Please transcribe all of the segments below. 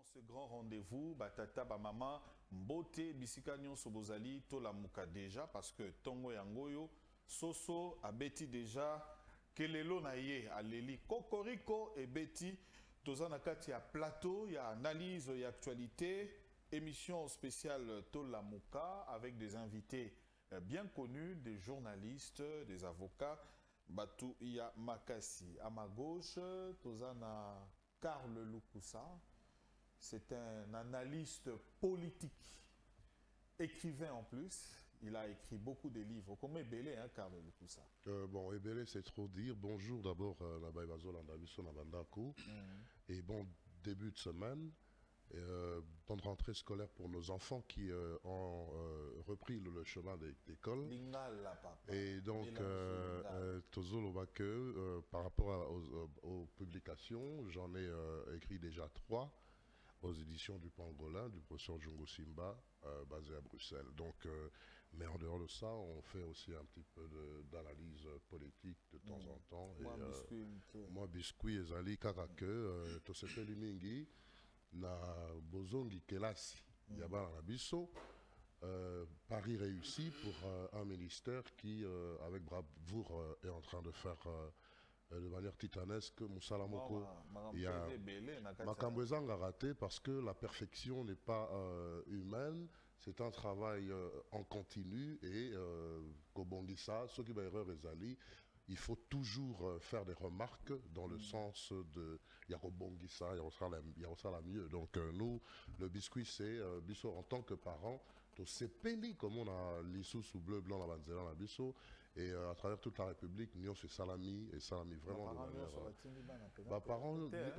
ce grand rendez-vous, batata ba maman, mbote bisika nyonso bozali tola muka déjà parce que tongo yangoyo soso abeti déjà kelelo na ye aleli kokoriko et beti tozana kati ya plateau, il y a analyse, il y a actualité, émission spéciale tola muka avec des invités bien connus, des journalistes, des avocats. Batou iya Makassi à ma gauche, tozana Karl Lukusa. C'est un analyste politique, écrivain en plus. Il a écrit beaucoup de livres. Comment Ebele, hein, Karl Lukusa? Bon, Ebele, c'est trop dire. Bonjour d'abord, Nabaï Bazol, Andabiso, Nabandako. Et bon, début de semaine, bonne rentrée scolaire pour nos enfants qui ont repris le chemin d'école. Et donc, Tozolo Bake, par rapport aux publications, j'en ai écrit déjà 3 aux éditions du Pangolin, du professeur Djongo Simba, basé à Bruxelles. Donc, mais en dehors de ça, on fait aussi un petit peu d'analyse politique de temps en temps. Moi, biscuit et Zali Karake, Tosepe Limingi, na Bozongi Kelasi, Yaba Rabiso. Paris réussi pour un ministère qui, avec bravoure, est en train de faire de manière titanesque Moussala Moko. Il y a Makambwezang a raté parce que la perfection n'est pas humaine, c'est un travail en continu et Kobongisa, ce qui va erreur Ezali, il faut toujours faire des remarques dans le sens de Yakobongisa, Yarosala mieux. Donc nous, le biscuit, c'est Bisso en tant que parent, c'est peli comme on a l'issou sous bleu, blanc, la banzela, la Bisso, et à travers toute la République, Nyon c'est salami, et salami vraiment de manière... parents,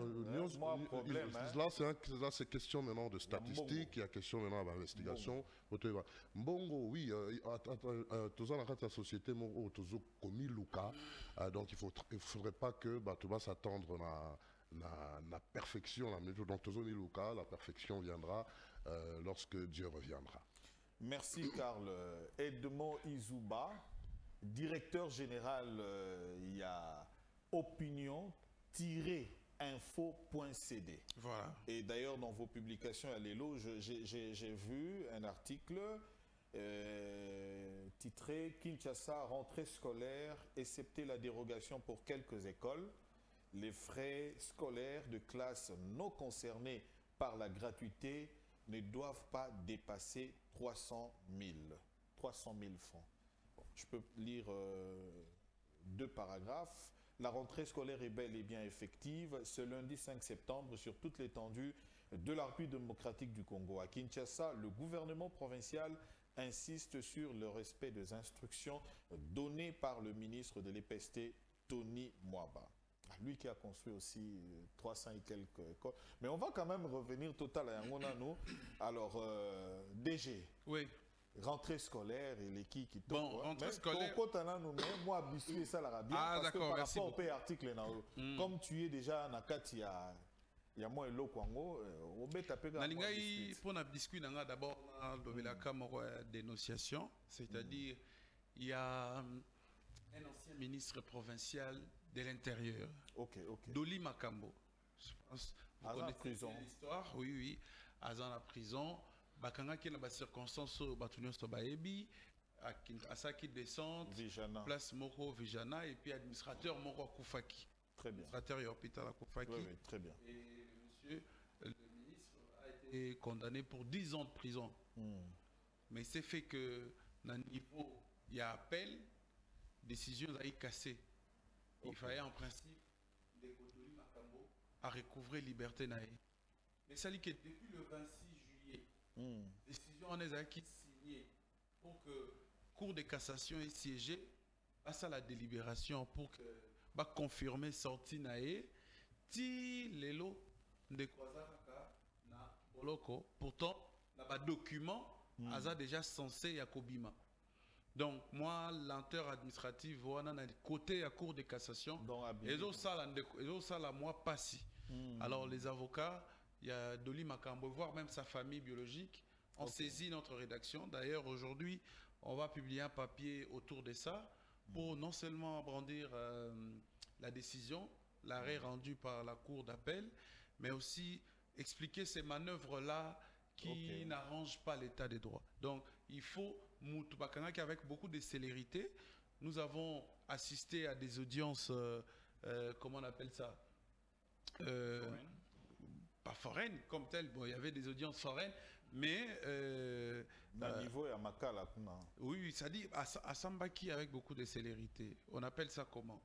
là c'est question maintenant de statistiques, il y a question maintenant d'investigation. Mbongo, oui, tous en la société, tous commis Luka, donc il ne faudrait pas que tu vas s'attendre la perfection, donc Luka, la perfection viendra lorsque Dieu reviendra. Merci Karl. Edmond Izouba, directeur général, il y a opinion-info.cd. Voilà. Et d'ailleurs, dans vos publications à l'ELO, j'ai vu un article titré « Kinshasa, rentrée scolaire, excepté la dérogation pour quelques écoles. Les frais scolaires de classe non concernés par la gratuité ne doivent pas dépasser 300 000 francs. » Bon, je peux lire 2 paragraphes. La rentrée scolaire est bel et bien effective ce lundi 5 septembre sur toute l'étendue de la République démocratique du Congo. À Kinshasa, le gouvernement provincial insiste sur le respect des instructions données par le ministre de l'EPST, Tony Mwaba. Lui qui a construit aussi 300 et quelques écoles. Mais on va quand même revenir total à Yangonano. Alors, DG. Oui. Rentrée scolaire et l'équipe qui tombe. Bon, rentrée scolaire. Moi, biscuit, ça l'a bien. Ah, parce que par rapport au pays article, comme tu es déjà en Akati, il y a moins de l'eau Kwango, au bête à péter. Nalingai, pour la biscuit, d'abord, la dénonciation, c'est-à-dire, il y a un ancien ministre provincial de l'Intérieur, Doli Makambo. Je pense que vous connaissez l'histoire. Oui, oui. Azan la prison. Bakanga qui est dans les circonstances Batunion Sobaebi, à ça qui descend, place Moko Vijana et puis administrateur Moko Koufaki. Très bien. Administrateur Yorpital Koufaki. Oui, oui, très bien. Et monsieur, le ministre a été condamné pour 10 ans de prison. Mais c'est fait que, dans le niveau, il y a appel, décision a été cassée. Il fallait en principe les Kodoli Makambo à recouvrer liberté naïe. Mais ça dit que depuis le 26 juillet, décision en est qui signée pour que Cour de cassation ait siégé, passe à la délibération pour que va confirmer sortie naïe, ti lelo de Kwazaka na Boloko. Pourtant, là document a déjà censé Yakobima. Donc, moi, lenteur administrative, on a côté à Cour de cassation. Et ça, moi, pas si. Alors, les avocats, il y a Doli Makambo, voire même sa famille biologique, ont saisi notre rédaction. D'ailleurs, aujourd'hui, on va publier un papier autour de ça pour non seulement brandir la décision, l'arrêt rendu par la Cour d'appel, mais aussi expliquer ces manœuvres-là qui n'arrangent pas l'état des droits. Donc, il faut Moutoubakanaki avec beaucoup de célérité. Nous avons assisté à des audiences, comment on appelle ça, pas foraines comme telles. Bon, il y avait des audiences foraines, mais... niveau et à Makala. Oui, ça dit à Sambaki avec beaucoup de célérité. On appelle ça comment?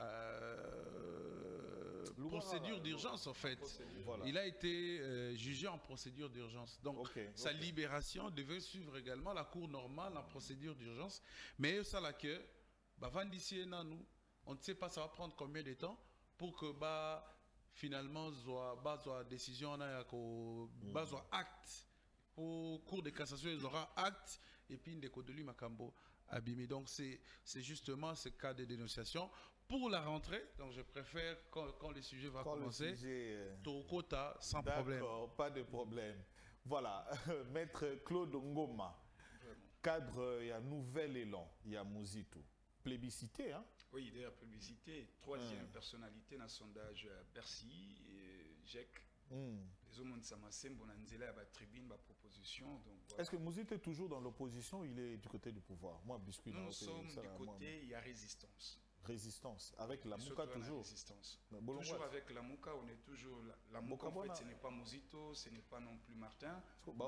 Procédure d'urgence en fait. Voilà. Il a été jugé en procédure d'urgence. Donc sa libération devait suivre également la cour normale en procédure d'urgence. Mais ça là que on ne sait pas ça va prendre combien de temps pour que finalement soit décision soit acte pour cour de cassation il aura acte et puis une déco de lui Makambo abîmé. Donc c'est justement ce cas de dénonciation. Pour la rentrée, donc je préfère quand le sujet va commencer, Tokota sans problème. D'accord, pas de problème. Voilà, Maître Claude Ngoma, cadre, il y a Nouvel Élan, il y a Mouzito. Plébiscité, hein? Oui, d'ailleurs, plébiscité. Troisième personnalité dans le sondage Bercy et GEC. Les hommes de la tribune, la proposition. Voilà. Est-ce que Mouzito est toujours dans l'opposition ou il est du côté du pouvoir? Moi, Biscuit, nous sommes du côté, il y a résistance. Résistance, avec la Mouka toujours. Résistance. Toujours avec la Mouka, on est toujours... La Mouka, en fait, ce n'est pas Mouzito, ce n'est pas non plus Martin.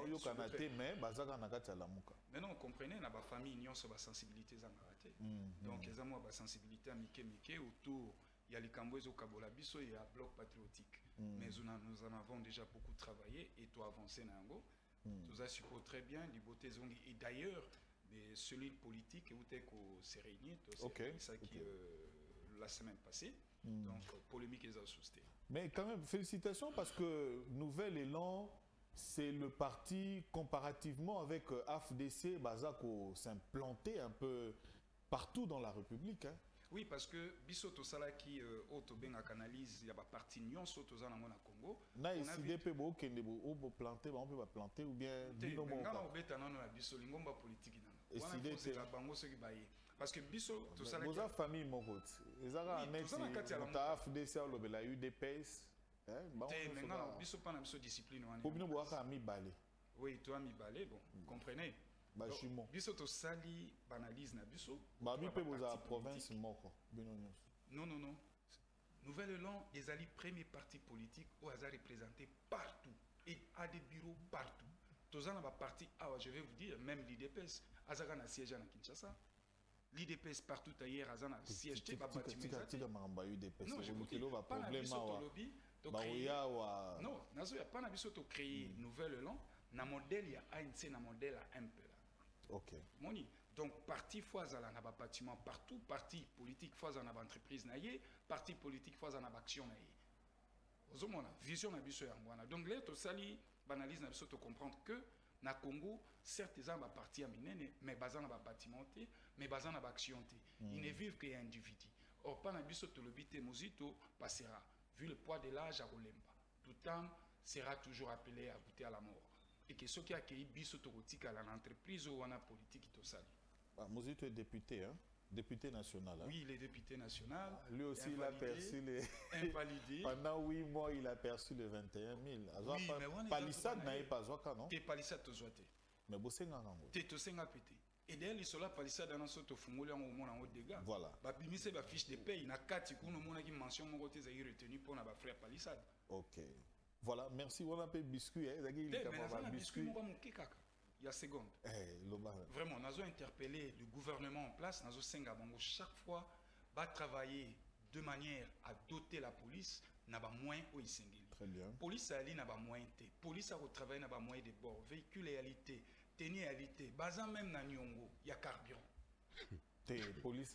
Mais non, comprenez, la famille ignore sur la sensibilité. Donc, les amours la sensibilité à Mike autour, il y a les Camboués au Kabolabiso, il y a un bloc patriotique. Mais nous en avons déjà beaucoup travaillé et tout avancé dans Ango. Tout ça suppose très bien, liberté et d'ailleurs, mais celui politique où t'es qu'on s'est réunis, ça qui la semaine passée, donc polémique et suscité. Mais quand même félicitations parce que Nouvel Élan, c'est le parti comparativement avec AFDC, Bazako s'implanter un peu partout dans la République. Hein. Oui, parce que Bisoto Sala qui autobenga canalise, il y a pas parti Nyon Soto Zana Mona Congo. Na décidé pe bo kende bo planter, on peut pas planter ou bien binomo. Nga obeta nano la biso lingomba politique nano. Décidé c'est la bango ce qui baye. Parce que Bisoto Sala qui. Vos famille mokot. Ezara net ta FDC au lobela UDPS. Mais maintenant biso pas na biso discipline wana. Pour bino bo aka mi balé. Oui, toi mi balé, bon, comprenez. Bisoto sali banalise na biso. Ba mi pe boza province moko. Non. Nouvel Élan, les alliés premier parti politique où ils sont représentés partout et à des bureaux partout. Tous les parti, je vais vous dire, même l'IDPS, ils ont un siège à Kinshasa. L'IDPS partout ailleurs, ils ont un siège à bâtiment. Non, je ne veux pas lobby. Non, il n'y a pas de créer Nouvel Élan. Dans le modèle, il y a ANC, dans le modèle, il y a MP. Ok. Donc, parti fois à la bâtiment partout, parti politique fois à la entreprise naïe, parti politique fois à la action naïe. Vous avez vision nabiso yangwana. Donc, là, tout ça, l'analyse nabiso te comprendre que na Congo, certes, ils ont un parti à minene, mais basant na bâtiment, mais basant na action. Ils ne vivent qu'un individu. Or, pas nabiso te lobité Mouzito passera. Vu le poids de l'âge à Olemba, tout temps sera toujours appelé à goûter à la mort. Et que ceux qui accueillent biso tokotika à l'entreprise ou à la politique, tout ça. Mouzito est député, hein? Député national. Hein? Oui, il est député national. Lui aussi, il a perçu les... Invalidé. Pendant 8 mois, il a perçu les 21 000. Oui, mais Palissade n'a pas zoaka, non? T'es palissade to zoate. Mais bossé n'a pas. T'es to senga pété. Et d'ailleurs, les sola palissade dans notre fumole en au moins en haut dégâts. Voilà. Bah, bimise ba fiche de paye. Na kati kuno mona qui mention mon côté zaï retenu pour na ba frère palissade. Ok. Voilà, merci. On appelle biscuit. Mais na biscuit, on va mon kikaka. Il y a seconde. Vraiment, nous avons interpellé le gouvernement en place, nous avons Singabongo chaque fois, va travailler de manière à doter la police, n'a pas moins au Isengeli. Très bien. Police a n'a pas moins té. Police a retravaillé n'a pas moins de bord, véhicule réalité, tenue réalité, basant même dans Nyongo, il y a carburant. Police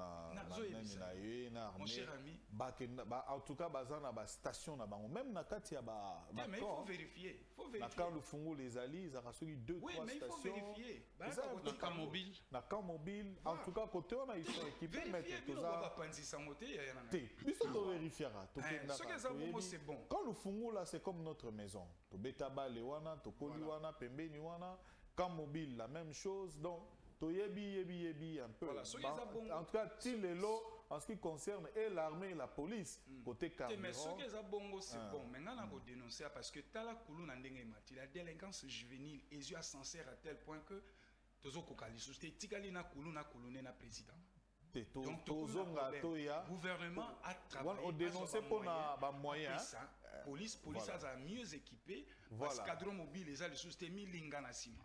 mon cher ami, en tout cas na station na bango même na kati ya mais il faut vérifier, quand le fungo les alliés ils ont reçu 2 3 stations. Mais il faut vérifier. Na camp mobile en tout cas côté on a ils sont équipés mettre tout ça. Biso to vérifiera c'est bon. Quand le fungo là c'est comme notre maison. To betaba le wana, to koli wana, pembeni wana, camp mobile la même chose donc yebi un peu. Voilà, en tout cas, si les lots, en ce qui concerne et l'armée et la police, côté carburant. Mais ce que ça bongo, c'est bon. Maintenant, on a dénoncé parce que Tala Koulou Nandenge la délinquance juvénile est sincère à tel point que Tozo Kokali, c'était Tikalina Koulou na président. Donc, le gouvernement a travaillé. On dénonce pour les moyens. Police a mieux équipé. Parce que cadre mobile, les a susté Lingana Sima.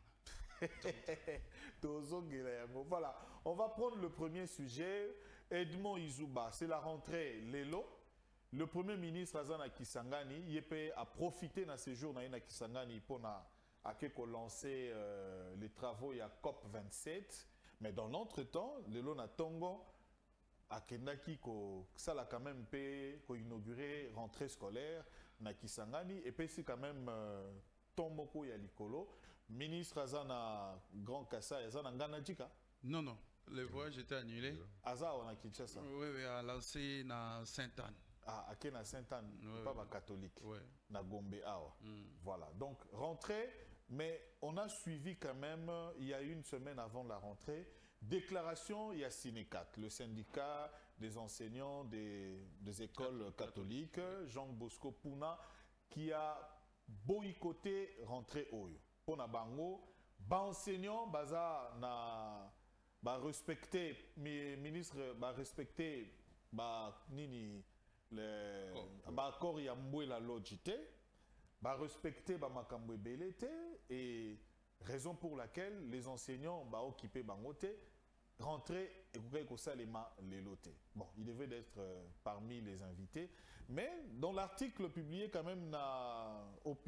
Voilà, on va prendre le premier sujet. Edmond Izuba, c'est la rentrée Lelo. Le premier ministre Azana Kisangani, il a profité de ce jour na Kisangani pour lancer les travaux à COP 27. Mais dans l'entretemps, Lelo na Tongo a Kendaki ça l'a quand même inauguré rentrée scolaire na Kisangani et puis c'est quand même Tomboko ya Likolo. Ministre Azana Grand Kassa, Azana Nganadjika? Non, non. Le voyage était annulé. Aza on a Kinshasa? Oui, à lancé na Sainte-Anne. Ah, à na Sainte-Anne, pas catholique. Oui. Na Gombe Awa. Voilà. Donc, rentrée, mais on a suivi quand même, il y a une semaine avant la rentrée, déclaration, il y a Sinecat, le syndicat des enseignants des écoles catholiques, Jean Bosco Puna, qui a boycotté rentrée Oyo. Pour na bango, enseignants baza na respecter ministre respecter nini le accord ya mbwela logité respecter makambo belete et raison pour laquelle les enseignants occupé bangote rentrer et ko salema les lotés. Bon, il devait d'être parmi les invités, mais dans l'article publié quand même na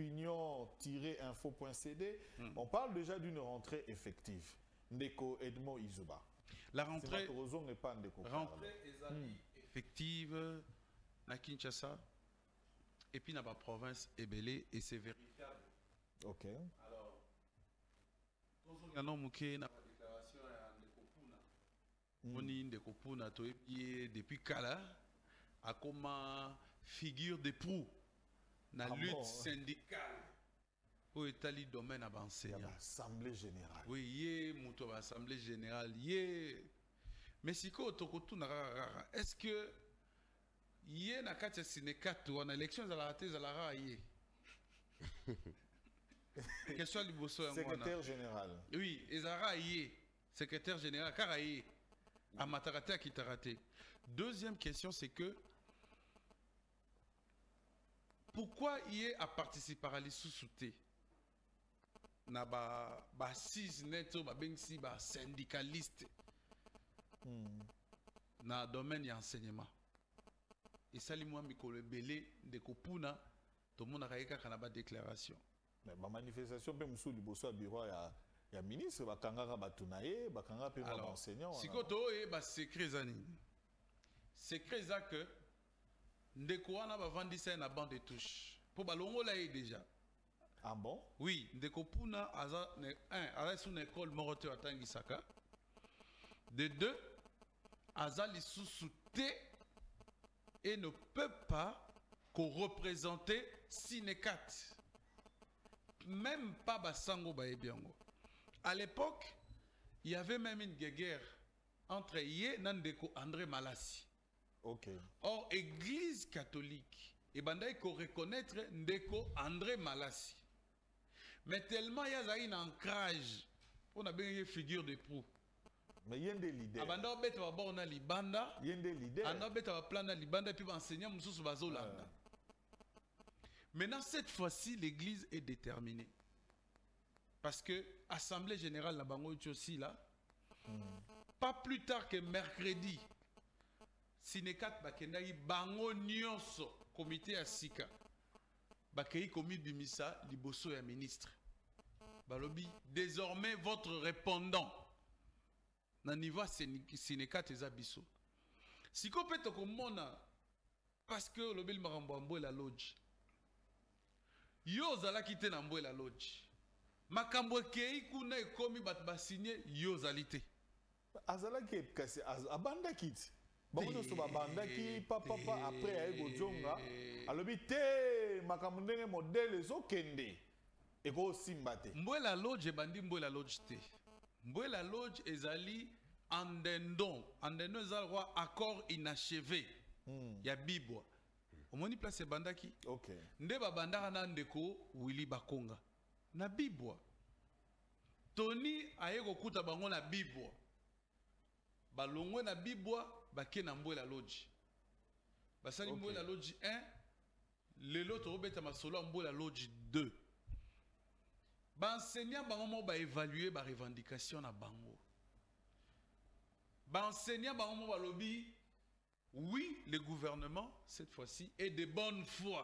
opinion-info.cd, on parle déjà d'une rentrée effective. Ndeko Edmond Izuba. La rentrée n'est pas Ndeko. Rentrée effective à Kinshasa et puis dans la province Ebélé et c'est vérifiable. OK. Alors, il y a une déclaration à Ndeko Puna. On dit Ndeko Puna depuis Kala a comme figure de proue dans la lutte syndicale. Pour l'état domaine avancé. Il y a l'Assemblée générale. Oui, il y a l'Assemblée générale. Mais si est-ce que il y a un syndicat ou une élection de la raté de la raille? Question du bosso. Secrétaire général. Oui, Ezara y secrétaire général Karaye à Matarate à Kitarate. Deuxième question, c'est que pourquoi il a participé à l'issue na ba 6 neto ba bengsi ba syndicaliste na domaine ya enseignement et sali moi mikolo belé de kopuna to mona kaika kana ba déclaration mais ba manifestation pe musu liboso ya bureau ya ministre ba kangaka batunaye ba kangaka pe ba enseignant sikoto e ba secret zani secret za que ndeko wana ba vandisa na bande de touche pour ba longola déjà. Ah bon? Oui, Ndeko Puna a une école Morote à Tangisaka. De deux, Aza li sous-souté et ne peut pas représenter Sinecat. Même pas Basango Baebiango. À l'époque, il y avait même une guerre entre Yé Nandeko André Malassi. Ok. Or, Église catholique, et Bandaï ko reconnaître Ndeko André Malassi. Mais tellement il y a un ancrage, on a bien une figure de proue. Mais il y a des leaders. Abanda obeta ba na libanda. Il y a des leaders. Anda obeta ba plan na libanda puis enseignant mususu bazolanda. Maintenant cette fois-ci l'église est déterminée. Parce que assemblée générale na bango aussi là. Pas plus tard que mercredi. Sinekat bakendaki bango nyonso comité à Sika. Bakei komi bimisa liboso ya ministre. Balobi désormais votre répondant na niveau Sinekat ezabiso. Siko peto komona parce que lobeli makambo ambo la lodge. Yo zala kite na mbo la lodge. Makambo kei kuna ekomi bat ba signer yo zalité. Azala ke kasi abanda kit. Bango so babanda ki papa après ay gojonga alobi te makambo ndenge modèle ezokende eko simba te. Mbwela lodge bandi mbwela lodge te. Mbwela lodge ezali Andendon eza roi accord inachevé. Ya Bibwa. Omoni place bandaki. OK. Nde babandaka na ndeko Willy Bakonga. Na Bibwa. Tony aye kokuta bango na Bibwa. Balongwe na Bibwa bake na Mbwela Lodge. Basali Mbwela Lodge 1, lelo torobeta masolo Mbwela Lodge 2. Ba enseignant bango mo ba évaluer ba revendication na bango. Ba enseignant bango mo ba lobby. Oui, le gouvernement, cette fois-ci, est de bonne foi.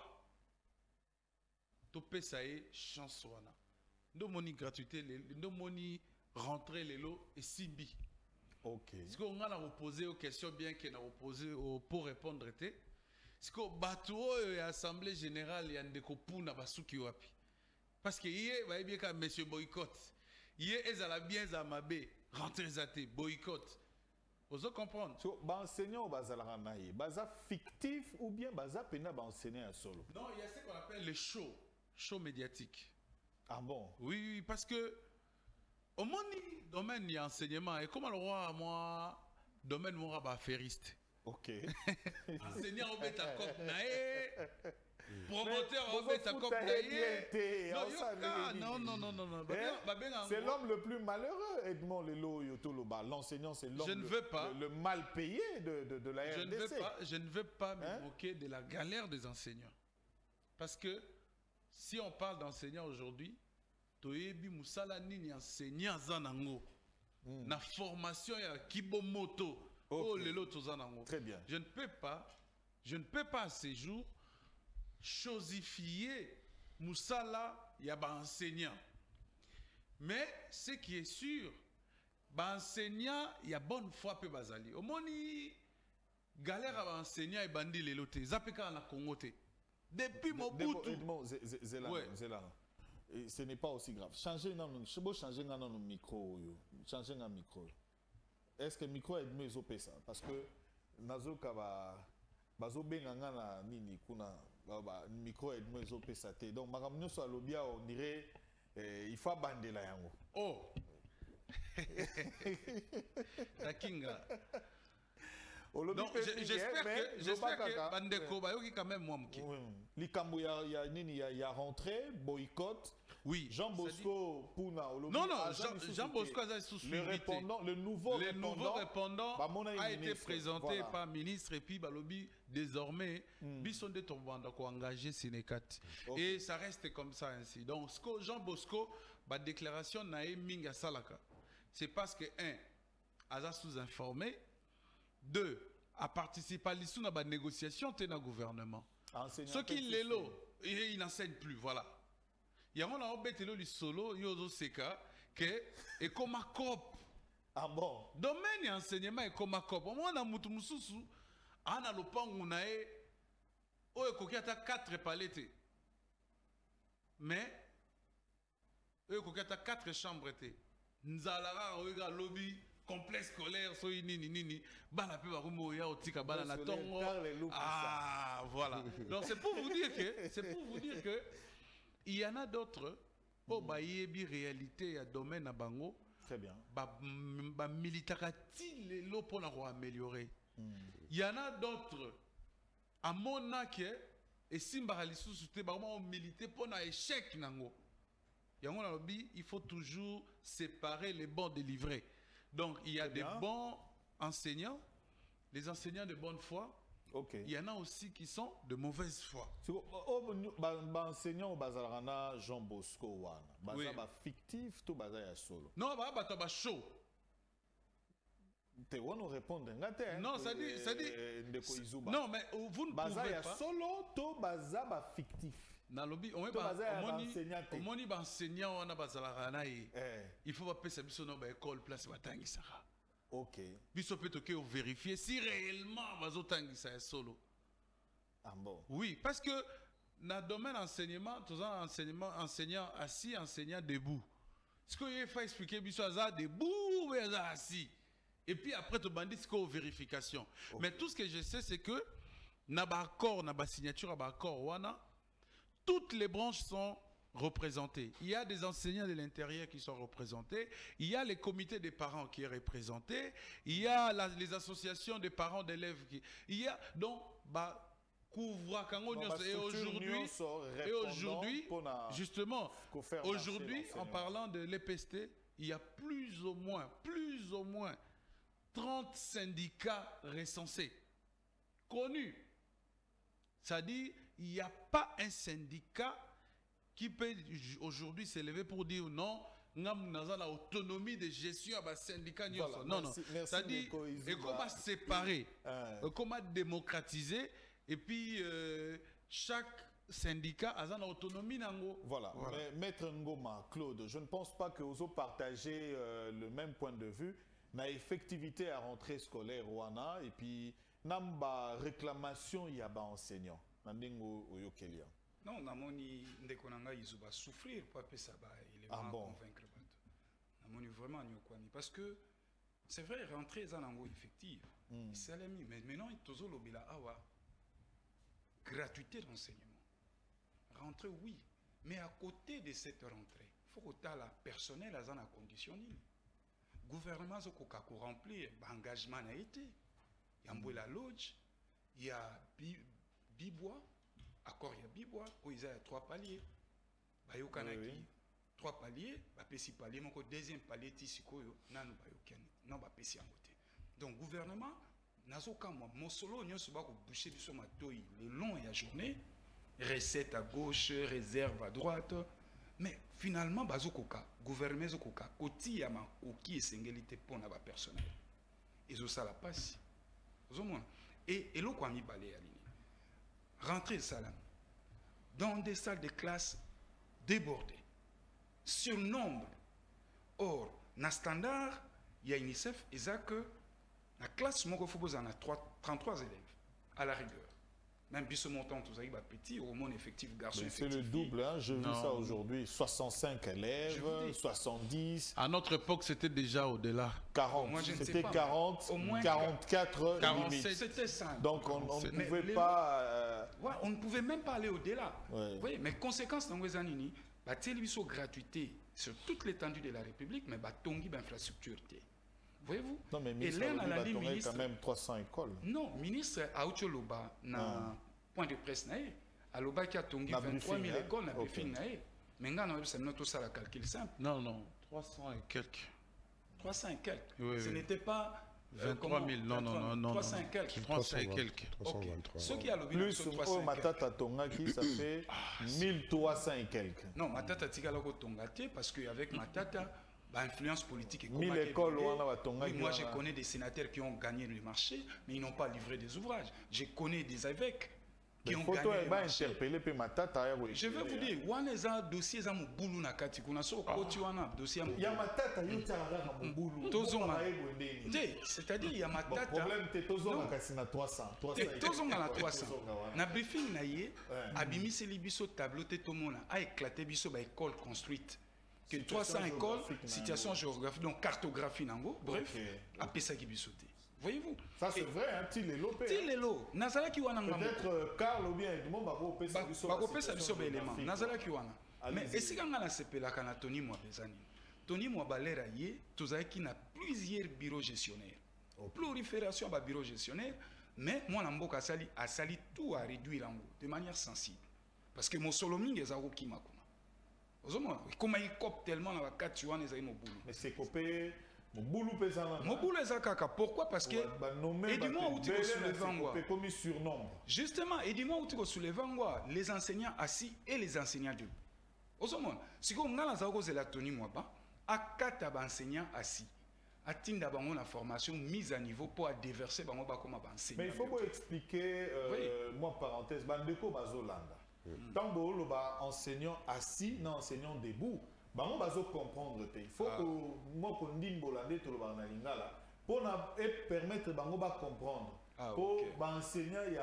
Topé ça est chansoana. Nous moni gratuité, nous moni rentrer les lots et simbi. OK. Est-ce qu'on a opposé aux questions bien qu'on a opposé pour répondre? Est-ce que bateau et assemblée générale y a des coupons na basuki wapi? Parce que hier, va bien comme monsieur boycott. Hier, ils allaient bien zamabe rentrer zate boycott. Vous comprenez? So, enseignant au bazalaraна이, baza fictif ou bien baza pena enseignant à solo? Non, il y a ce qu'on appelle les shows médiatiques. Ah bon? Oui, parce que au moins domaine y a enseignement et comme le roi moi domaine mon rabat affairiste. OK. Enseignant au bêta cop naé, promoteur au bêta cop naé. Non. C'est l'homme le plus malheureux, Edmond Lelo Yotoloba. L'enseignant, c'est l'homme le mal payé de la RDC. Je ne veux pas me moquer de la galère des enseignants. Parce que si on parle d'enseignants aujourd'hui, toyebi musala nini enseignant zanango. Na formation ya kibomoto. Oh lelo tozanango. Très bien. Je ne peux pas à ces jours chosifier musala ya ba enseignant. Mais ce qui est sûr, ba enseignant ya bonne foi pe bazali. Omoni galère ba enseignant et bandi lelo te. Zapeka na Congo te. Depuis Mobutu. Edmond Zela. Et ce n'est pas aussi grave. Changer dans micro. Changer dans micro. Est-ce que le micro est mieux au pesa? Parce que nazo kaba bazo benganga na nini kuna micro est mieux au pesa te. Donc makamnyo so lobia on dirait il faut bander la yango. Oh. Takinga. Donc j'espère que bandeko bayoki quand même moi mki. Likambo ya nini ya rentrée boycott. Oui. Jean Bosco Puna. Non, Jean Bosco a sous le nouveau répondant a été présenté par ministre et puis Balobi désormais Bisson de Tombanda ko engagé Sénécat. Et ça reste comme ça ainsi. Donc ce que Jean Bosco ba déclaration nae minga salaka. C'est parce que 1 Aza sous-informé, 2 a participé à l'issue de la négociation de la gouvernement. Ce qui l'est là, il n'enseigne plus, voilà. Il y a un obételo li solo yozo seka que et comme a cop. Ah bon. Domaine enseignement et comme a cop. Moi na mutu mususu ana lopangu nae o ekokiata 4 palettes. Mais o ekokiata 4 chambres té. Nzalara oiga lobby complexe scolaire so nini bala pe barumo ya otika bala na tongo. Ah voilà. Donc c'est pour vous dire que il y en a d'autres au bayebi réalité à domaine à bango. Très bien. Ba militarati lelo pour la améliorer. Il y en a d'autres à monake et simba lisusu te ba militer pour na échec nango. Yango na lobi, il faut toujours séparer les bons des livrés. Donc il y a des bons enseignants, les enseignants de bonne foi. Okay. Il y en a aussi qui sont de mauvaise foi. Enseignant au Bazarana Jean Bosco wana. Baza fictif tout baza ya solo. Non, ba show. Te wono répondre ngate. Non, ça dit non mais vous ne baza pouvez ya pas. Solo to baza ba fictif. Na lobby on moni ba enseignant wana bazalaka il faut pas passer biso no ba école place batangisaka. OK. Biso peut vérifier si réellement bazotangisa ya solo. Ah bon. Oui, parce que dans le domaine enseignement, tous enseignant assis, enseignant debout. Ce qu'il faut expliquer biso aza debout ou aza assis. Et puis après tu bandis ce vérification. Okay. Mais tout ce que je sais c'est que na ba accord na ba signature ba accord wana toutes les branches sont représentés. Il y a des enseignants de l'intérieur qui sont représentés. Il y a les comités des parents qui est représenté. Il y a les associations des parents d'élèves qui... Il y a donc... Et aujourd'hui, justement, aujourd'hui, en parlant de l'EPST, il y a plus ou moins 30 syndicats recensés, connus. C'est-à-dire, il n'y a pas un syndicat qui peut aujourd'hui s'élever pour dire non, nous avons l'autonomie de gestion à syndicat. Voilà, non. C'est-à-dire, et comment séparer, comment démocratiser, et puis chaque syndicat a son autonomie. Voilà. Mais Maître Ngoma, Claude, je ne pense pas que vous partagez le même point de vue. Na effectivité à rentrée scolaire wana et puis namba réclamation y a ba enseignant. Nandingo oyokelia. Non, namoni ndeko nanga izuba souffrir pas ça ba il est vraiment convaincre bato. Namoni vraiment nyokwani parce que c'est vrai rentrer za nango effective. Salami mais maintenant tozo lobila awa gratuité d'enseignement. Rentrer oui, mais à côté de cette rentrée, il faut que la personnel à zana conditionné. Gouvernement a rempli l'engagement a été. Il y a Mbouela Lodge, il y a Bibois, accord il y a Bibois, où il y a 3 paliers. Il y a 3 paliers, il y a palier, mais deuxième palier, il y a non, donc gouvernement, mon solo, nous sommes boucher du somme le long et la journée, recette à gauche, réserve à droite. Mais finalement, le gouvernement a côté qui est singulité pour la personnel. Ils ont ça la passe. Et l'eau quoi mi balé à l'ini. Rentrer salam dans des salles de classe débordées, surnombre. Or, dans le standard, il y a UNICEF, et ça que la classe, moi, il faut que 33 élèves à la rigueur. Même si ce montant, tout ça, il va petit, au moins effectif garçon. C'est le double, hein? Je vis ça aujourd'hui. 65 élèves, 70. À notre époque, c'était déjà au-delà. 40. C'était 40, au moins 44 limite. C'était ça. Donc on ne pouvait pas... on ne pouvait même pas aller au-delà. Ouais. Vous voyez, mais conséquence dans les années, télévision gratuité sur toute l'étendue de la République, mais tongi d'infrastructure. Voyez-vous? Non, mais ministre, il quand même 300 écoles. Non, ministre Aoucholoba, na point de presse, à l'Oba qui a tongi 23 000 écoles, na briefing, mais c'est notre ça la calcul simple. Non, 300 et quelques. 300 et quelques. Oui, ce n'était pas 23 000, non. 300 et quelques. 300 et quelques. 323. Ceux qui a le plus au Matata Tongaki, ça fait 1300 et quelques. Non, Matata Tigaloko Tongate, parce qu'avec Matata, influence politique et 1000 écoles, oui, moi je connais des sénateurs qui ont gagné le marché, mais ils n'ont pas livré des ouvrages. Je connais des évêques qui ont gagné le marché. Je vais vous dire, on a un dossier à Mouboulou Nakati, on a un dossier à Mouboulou. Il y a Matata, il y a Mouboulou. C'est-à-dire, il y a Matata. Le problème, c'est que Tozon a 300. Tozon a 300. Na briefing, Abimi Selibiso tableau Tetomona a éclaté Biso by école construite. Que 300 écoles, situation géographique, donc cartographie, bref, après ça qui bisoté. Voyez-vous? Ça c'est vrai, hein, Tilelo. Tilelo, Nazala qui wana peut-être Carl ou bien Edmond Bagopé ça biso élément. Nazala qui wana. Mais est-ce qu'on a la CPLA kana Tony Mwabezani? Tony Mwabalera yé, tozaki qui n'a plusieurs bureaux gestionnaires. Prolifération de bureaux gestionnaires, mais moi Namboka sali a sali tout à réduire de manière sensible. Parce que mon soloming est à Rokimako. Comment il cope tellement dans la 4 tu vois les boulot. Mais c'est copé mon boulot pesant. Mon boulot est kaka. Pourquoi? Parce que et dis-moi où tu vas soulever comme surnombre. Justement, et dis-moi où tu vas soulever les enseignants assis et les enseignants debout. Osomon, si on a la zako zelatoni moi ba, à 4 enseignants assis. Atteindre la formation mise à niveau pour déverser bango ba comme enseigner. Mais il faut expliquer moi parenthèse bandeko bazolanda. Tant que enseignant assis, non enseignant debout, on va comprendre. Il faut que moi, qu'on dise pour permettre de comprendre. Pour enseignant, il y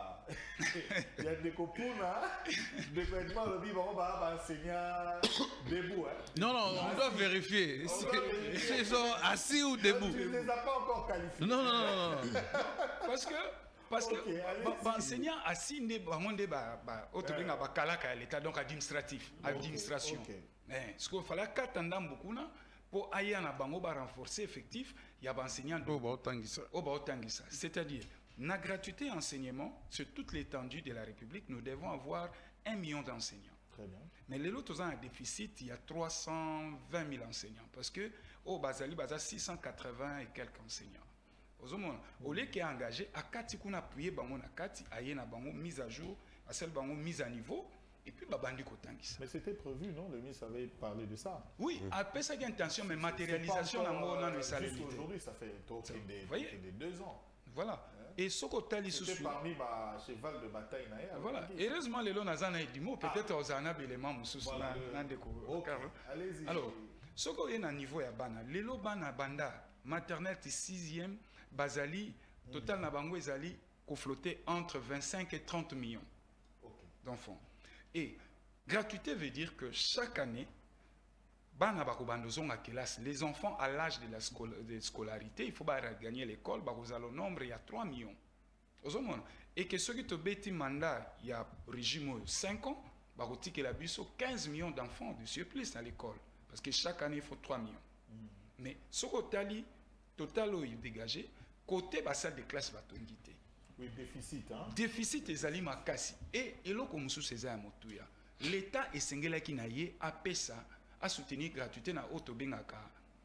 a des copains, des vêtements, on va enseigner debout. Non, on doit vérifier. S'ils sont assis ou debout. Tu ne les as pas encore qualifiés. Non. Parce que parce que Ok, allez-y. l'enseignant assis nde bango nde otobenga bakalaka ya l'état donc administratif administration ok. ce qu'il fallait katanda mbukuna pour aya na bango ba renforcer effectif ya ba enseignant Oh, bah, otangisa. otangisa c'est-à-dire na gratuité enseignement sur toute l'étendue de la République nous devons avoir 1 million d'enseignants. Très bien. Mais les autres ont un déficit, il y a 320 000 enseignants. Parce que au Bazali, Baza 680 et quelques enseignants. Au lieu qui est engagé, à Kati, qu'on a appuyé, Bango na Kati, à Yena Bango mise à jour, à celle Bango mise à niveau, et puis Babandi Kotangis. Mais c'était prévu, non? Le ministre avait parlé de ça. Oui, après ça, il y a une intention, mais matérialisation, aujourd'hui, ça fait des 2 ans. Voilà. Et ce côté c'était parmi les cheval de bataille. Voilà. Heureusement, les lois ont du mot. Peut-être aux anab éléments allez-y. Alors, ce qu'on est à niveau ya bana, les lois bana banda maternelle 6e, basali total na bango ezali flotter entre 25 et 30 millions d'enfants. Et gratuité veut dire que chaque année, bana bakobandozong à classe, les enfants à l'âge de la scolarité, il faut gagner l'école, au nombre il y a 3 millions. Et que ceux qui te bêtis mandat, il y a régime 5 ans, barotique la biso 15 millions d'enfants de surplus à l'école parce que chaque année il faut 3 millions. Mais ce côté total est dégagé, côté la salle de classe va tongité. Oui, déficit hein. Déficit ezali makasi et eloko mususu eza ya motuya. L'État esengelaki na ye apesa à soutenir gratuité na otobengaka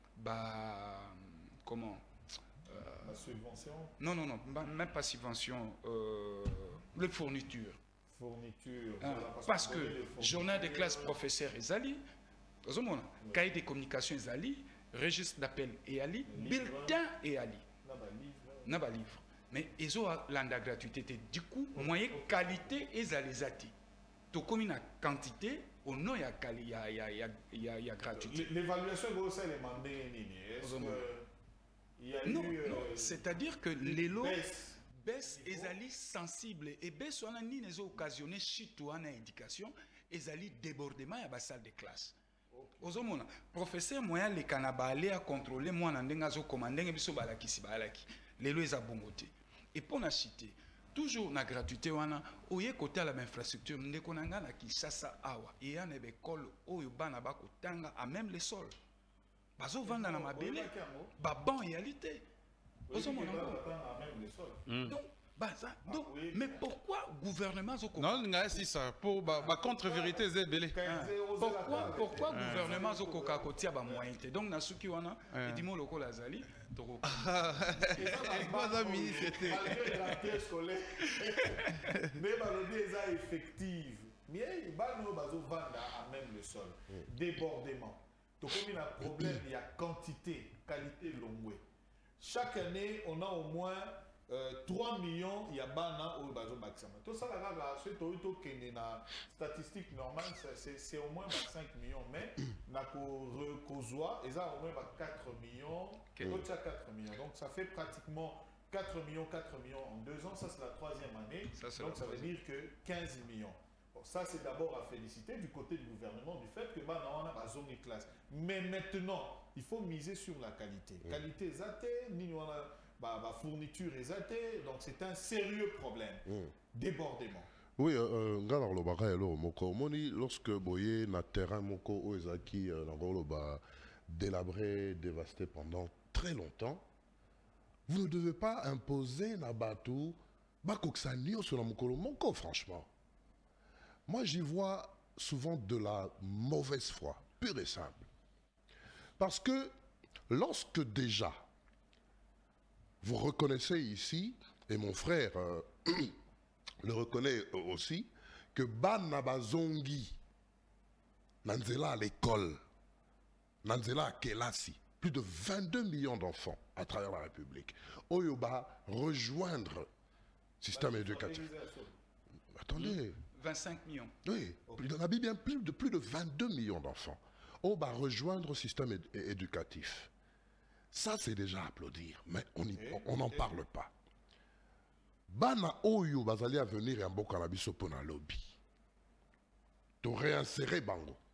comment la subvention? Non, même pas subvention, les fournitures. Voilà, parce que journal de classe professeur ezali, cahier de communication ezali, registre d'appel ezali, bulletin ezali, naba livre. Mais ils ont la gratuité. Du coup, moyen qualité ezali zati. To comme une quantité, au nom il y a gratuité. L'évaluation c'est les mandats est-ce qu'il y a non, eu c'est-à-dire que les lots baisse ezali sensible et baisse on a ni les occasionné surtout en éducation ezali débordement à la salle de classe. Ozomona professeur moyen les kanaba aller à contrôler moi na ndenga zo commander biso balaki balaki les lots ezabongote et pour na citer toujours na gratuité wana oye côté à la infrastructure ndeko nanga na Kinshasa awa et ya na école oyo bana ba kotanga à même les sols bazo vanda na mabele ba ban réalité ozomona donc mais pourquoi gouvernement non si ça pour ba contre-vérité zebele pourquoi gouvernement zokoka kotia ba moyen te donc na suki wana edimo lokola azali toko pas ministre malgré la pièce scolaire mais balobi eza effective mais bano bazo vanda à même le sol débordement donc comme il y a un problème il y a quantité qualité longwe chaque année on a au moins 3 millions il y a bana au bazo maximum tout ça là c'est tout kene na statistique normale c'est au moins 5 millions mais na kozwa eza au moins 4 millions 4 millions donc ça fait pratiquement 4 millions en 2 ans ça c'est la 3e année donc ça veut dire que 15 millions. Bon, ça c'est d'abord à féliciter du côté du gouvernement du fait que bana on a zone classe mais maintenant il faut miser sur la qualité qualité zate ni on a fourniture exatée, donc c'est un sérieux problème. Débordement. Oui, lorsque boye na terrain moko oezaki délabré, dévasté pendant très longtemps, vous ne devez pas imposer na batu bakoksanio sur la mokolo moko franchement. Moi j'y vois souvent de la mauvaise foi, pure et simple. Parce que lorsque déjà vous reconnaissez ici, et mon frère le reconnaît aussi, que Bana Bazongi, Nanzela à l'école, Nanzela à Kelasi, plus de 22 millions d'enfants à travers la République, Oyoba rejoindre le système éducatif. Attendez. 25 millions. Oui, on a bien plus de 22 millions d'enfants. Oyoba rejoindre le système éducatif. Ça, c'est déjà à applaudir, mais on n'en parle pas. Bana Oyo Bazali à venir et en Bokanabiso pour un lobby. Tu réinsérer Bango.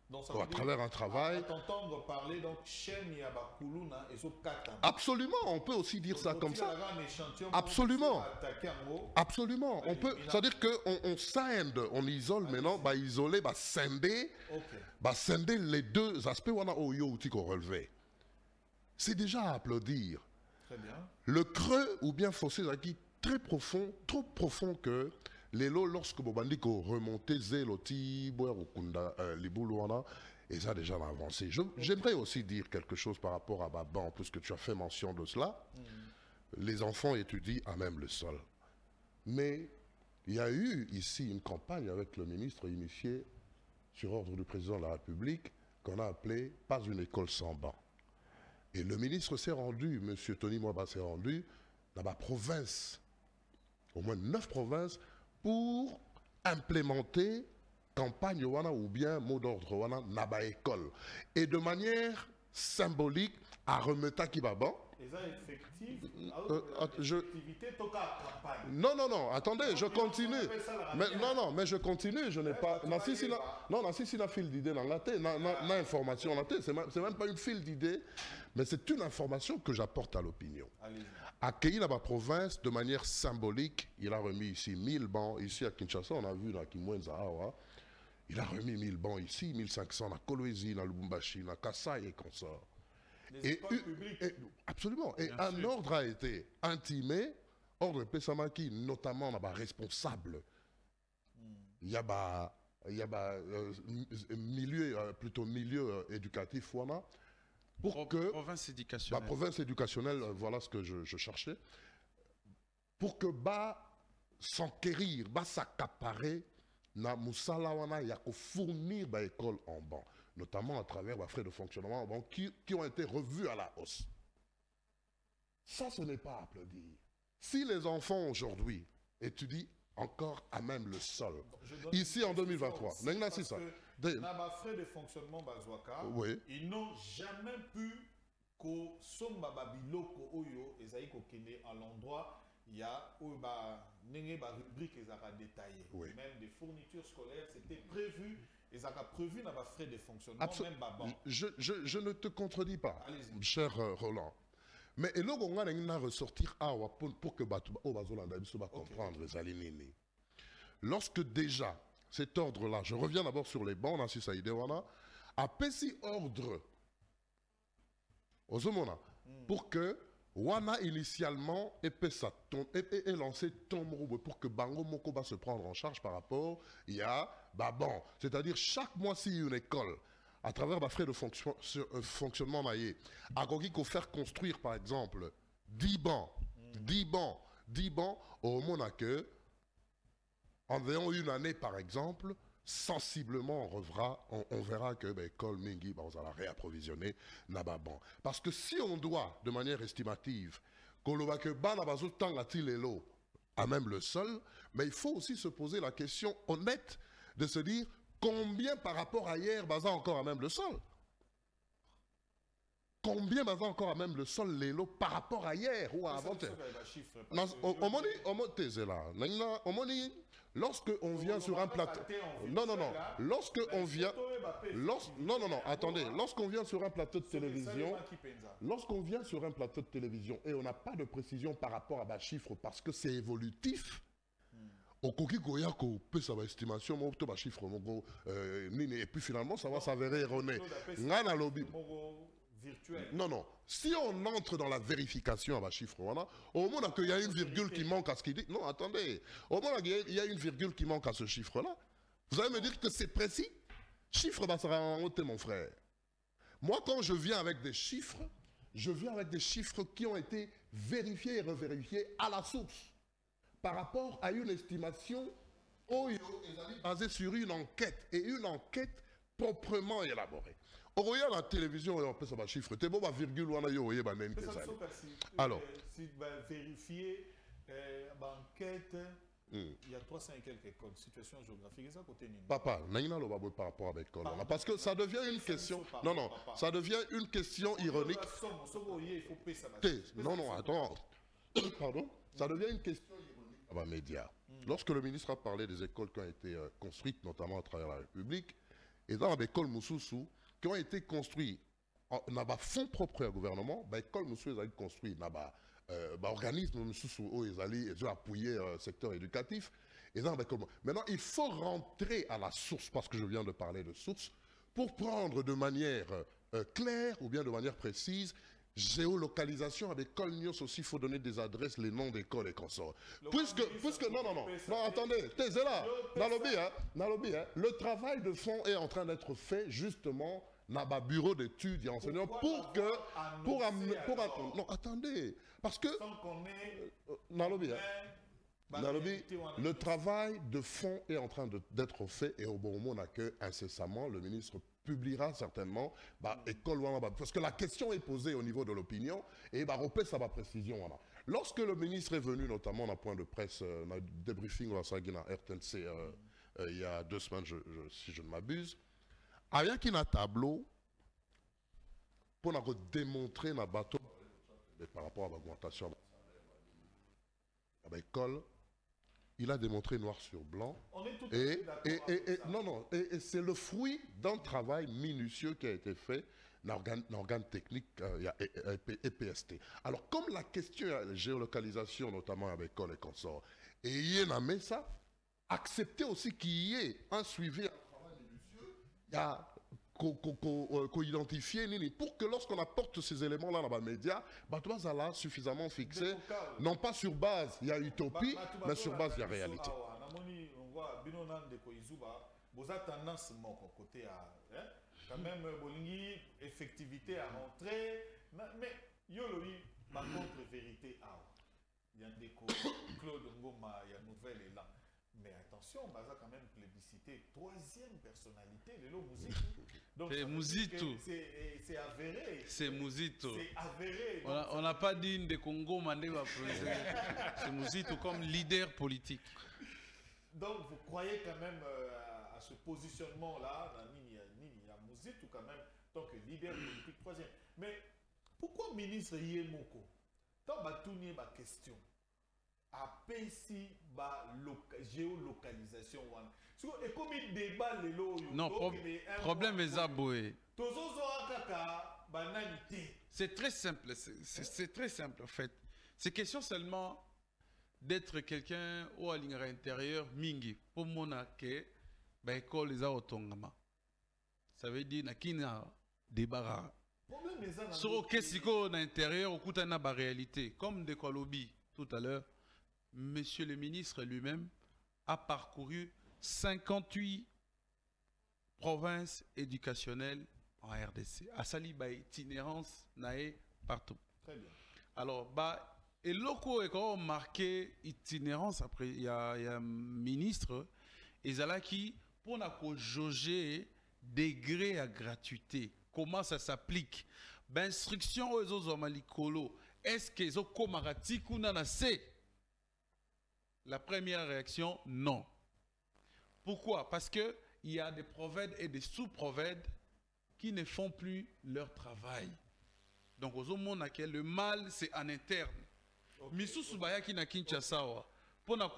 Donc, ça à travers un travail. T'entendre parler, donc, chaîne Yabakuluna et Zokata. Absolument, on peut aussi dire ça comme ça. Absolument. Absolument. On peut, c'est-à-dire qu'on scinde, on isole maintenant, bah isoler, bah scinder, bah scinder les deux aspects qu'on relevait. C'est déjà à applaudir. Très bien. Le creux ou bien fossé qui très profond, trop profond que les lots lorsque Bobandiko remontait Zéloti, Boerokunda, Liboulouana, et ça déjà avancé. J'aimerais aussi dire quelque chose par rapport à Baban, puisque tu as fait mention de cela. Les enfants étudient à même le sol. Mais il y a eu ici une campagne avec le ministre initiée sur ordre du président de la République qu'on a appelée « Pas une école sans banc ». Et le ministre s'est rendu, M. Tony Mwaba s'est rendu dans ma province, au moins 9 provinces, pour implémenter campagne ou bien mot d'ordre naba école. Et de manière symbolique, à remettre à Kibaban. Non, attendez, je continue. Mais je continue, je n'ai pas... Non, si la file d'idées dans la tête, information dans la tête, c'est même pas une file d'idées, mais c'est une information que j'apporte à l'opinion. Accueilli dans ma province, de manière symbolique, il a remis ici 1000 bancs, ici à Kinshasa, on a vu dans Kimwenza, il a remis 1000 bancs ici, 1500 dans Kolwezi, dans Lubumbashi, dans Kassai et consorts. Absolument. Et bien un sûr. Ordre a été intimé, ordre Pessamaki, notamment dans responsable. Il y a milieu éducatif, voilà, pour que province éducationnelle. Province éducationnelle, voilà ce que je cherchais, pour que s'enquérir, s'accaparer, na musala wana ya ko fournir l'école en banc, notamment à travers les frais de fonctionnement en banc qui ont été revus à la hausse. Ça, ce n'est pas à applaudir. Si les enfants aujourd'hui étudient encore à même le sol, ici en 2023, c'est ça. Dans les frais de fonctionnement Bazwaka, oui. Ils n'ont jamais pu que somba babiloko oyo ezaïko kene à l'endroit. Il y a une rubrique qui est détaillée. Oui. Même des fournitures scolaires, c'était prévu. Ils ont prévu dans les frais de fonctionnement. Je ne te contredis pas, cher Roland. Mais là, on va ressortir pour que comprendre les alinéés. Lorsque déjà, cet ordre-là, je reviens d'abord sur les bancs, si ça y est, a péci ordre aux hommes pour que Wana initialement est lancé tombe pour que Bango Moko va se prendre en charge par rapport à Baban. C'est-à-dire chaque mois si une école, à travers les frais de fonctionnement naïe, a qu'on faire construire par exemple 10 bancs, 10 bancs au moment que en ayant une année par exemple, sensiblement on verra que l'école Mingi, on va la réapprovisionner Nababan. Parce que si on doit, de manière estimative, à même le sol, mais il faut aussi se poser la question honnête de se dire combien par rapport à hier, encore à même le sol. Combien encore à même le sol, les lots par rapport à hier ou à avant-hier. Lorsque on vient sur un plateau, attendez, lorsqu'on vient sur un plateau de télévision, et on n'a pas de précision par rapport à ma chiffre parce que c'est évolutif. Et puis finalement ça va s'avérer erroné. Non. Si on entre dans la vérification à ma chiffre, au moment qu'il y a une virgule qui manque à ce qu'il dit, non, attendez, au moment qu'il y a une virgule qui manque à ce chiffre-là, vous allez me dire que c'est précis? Chiffre sera en haut, mon frère. Moi, quand je viens avec des chiffres, qui ont été vérifiés et revérifiés à la source, par rapport à une estimation basée sur une enquête, et une enquête proprement élaborée. On regarde la télévision, on peut savoir chiffre. C'est bon, virgule, on a eu alors, si vérifier l'enquête, il y a 300 et quelques écoles, situation géographique. Papa, par rapport à l'école. Parce que ça devient une question. Non, ça devient une question ironique. Non, attends. Pardon. Ça devient une question ironique à médias. Lorsque le ministre a parlé des écoles qui ont été construites, notamment à travers la République, et dans l'école Moussoussou, qui ont été construits dans le fonds propre au gouvernement, l'école Moussoussou a été construite dans l'organisme Moussoussou où ils ont appuyé le secteur éducatif. Et dans maintenant, il faut rentrer à la source, parce que je viens de parler de source, pour prendre de manière claire ou bien de manière précise géolocalisation avec Colnios aussi, il faut donner des adresses, les noms d'écoles et consorts. Puisque, non, attendez, t'es là, le travail de fond est en train d'être fait justement dans le bureau d'études et enseignants non, attendez, parce que, le travail de fond est en train d'être fait et au bon moment que incessamment le ministre publiera certainement école parce que la question est posée au niveau de l'opinion et repère sa précision. Lorsque le ministre est venu notamment dans un point de presse, dans le débriefing à RTNC il y a 2 semaines, si je ne m'abuse, avec un tableau pour démontrer dans bateau par rapport à l'augmentation de l'école. Il a démontré noir sur blanc. Et c'est le fruit d'un travail minutieux qui a été fait dans l'organe technique EPST. Alors, comme la question de la géolocalisation, notamment avec l'école et consorts, et il y a ça, accepter aussi qu'il y ait un suivi, un travail minutieux, il y a qu'on identifie pour que lorsqu'on apporte ces éléments-là dans les médias, tout ça là suffisamment fixé, non pas sur base, il y a utopie, mais sur base, il y a réalité. On voit vous avez tendance côté à quand même effectivité à rentrer, mais il y a ma contre-vérité. Il y a des Claude Ngoma, il y a nouvelle élan. Mais attention, on va quand même plébisciter 3e personnalité, Lelo Mouzito. Donc, c'est avéré. C'est Mouzito. C'est avéré. On n'a pas dit de Congo, c'est Mouzito comme leader politique. Donc, vous croyez quand même à ce positionnement-là, il y a Mouzito quand même, tant que leader politique 3e. Mais pourquoi ministre Yemoko? Tant que tu ma question. À PSI, géolocalisation. Et comme il débat les lots, non, problème est aboué. C'est très simple, c'est très simple en fait. C'est question seulement d'être quelqu'un ou à l'intérieur mingi. Pour mon que école les autongama. Ça veut dire nakina débarras. Sur qu'est-ce qu'on a l'intérieur au coup de la réalité, comme de Kolobi tout à l'heure. Monsieur le ministre lui-même a parcouru 58 provinces éducationnelles en RDC. A sali itinérance nae partout. Très bien. Alors, et locaux est quand marqué itinérance après il y a un ministre et là qui pour jauger degré à gratuité. Comment ça s'applique? Instruction aux autres malikolo. Est-ce que les autres ou nanase? La première réaction, non. Pourquoi? Parce qu'il y a des prophètes et des sous-prophètes qui ne font plus leur travail. Donc, au monde, le mal, c'est en interne. Missou Subaya qui n'a Kinshasa, pour la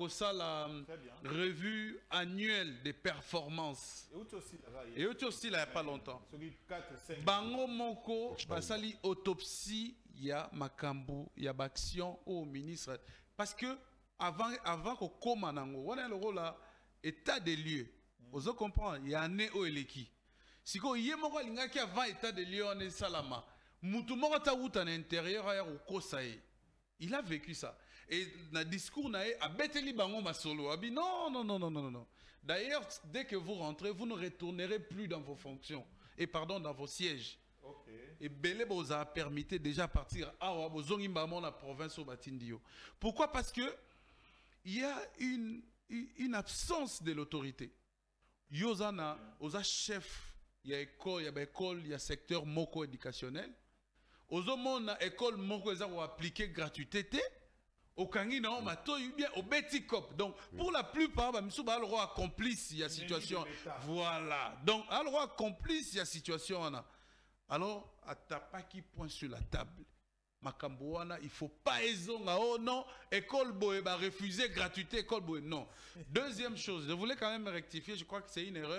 revue annuelle des performances. Et aussi, il n'y a pas longtemps. Bango Moko, Basali autopsie, il y a Makambu, il y a Action au ministre. Parce que, avant qu'on commence, on a le rôle là, état des lieux. Vous comprenez? Il y a un né au Eleki. Si vous avez un avant état des lieux, on est salama. Moutoumora taouta à l'intérieur, il a vécu ça. Et dans le discours, a Beteli Bango Masolo. Non. D'ailleurs, dès que vous rentrez, vous ne retournerez plus dans vos fonctions. Et pardon, dans vos sièges. Okay. Et Belé vous a permis déjà partir à la province au Batindio. Pourquoi? Parce que il y a une absence de l'autorité. Yozana, oza chef, il y a école, il y a secteur moko éducationnel. Ozomona école moko eza ou appliquer gratuité. Au Kangi na mato bien au Betikop. Donc pour la plupart ba misu ba le roi complice il y a situation. Voilà. Donc le roi complice il y a situation là. Alors atapa qui point sur la table. Makambouana, il ne faut pas ezonga. Oh non, école boé va refuser gratuité, école boé. Non. Deuxième chose, je voulais quand même rectifier, je crois que c'est une erreur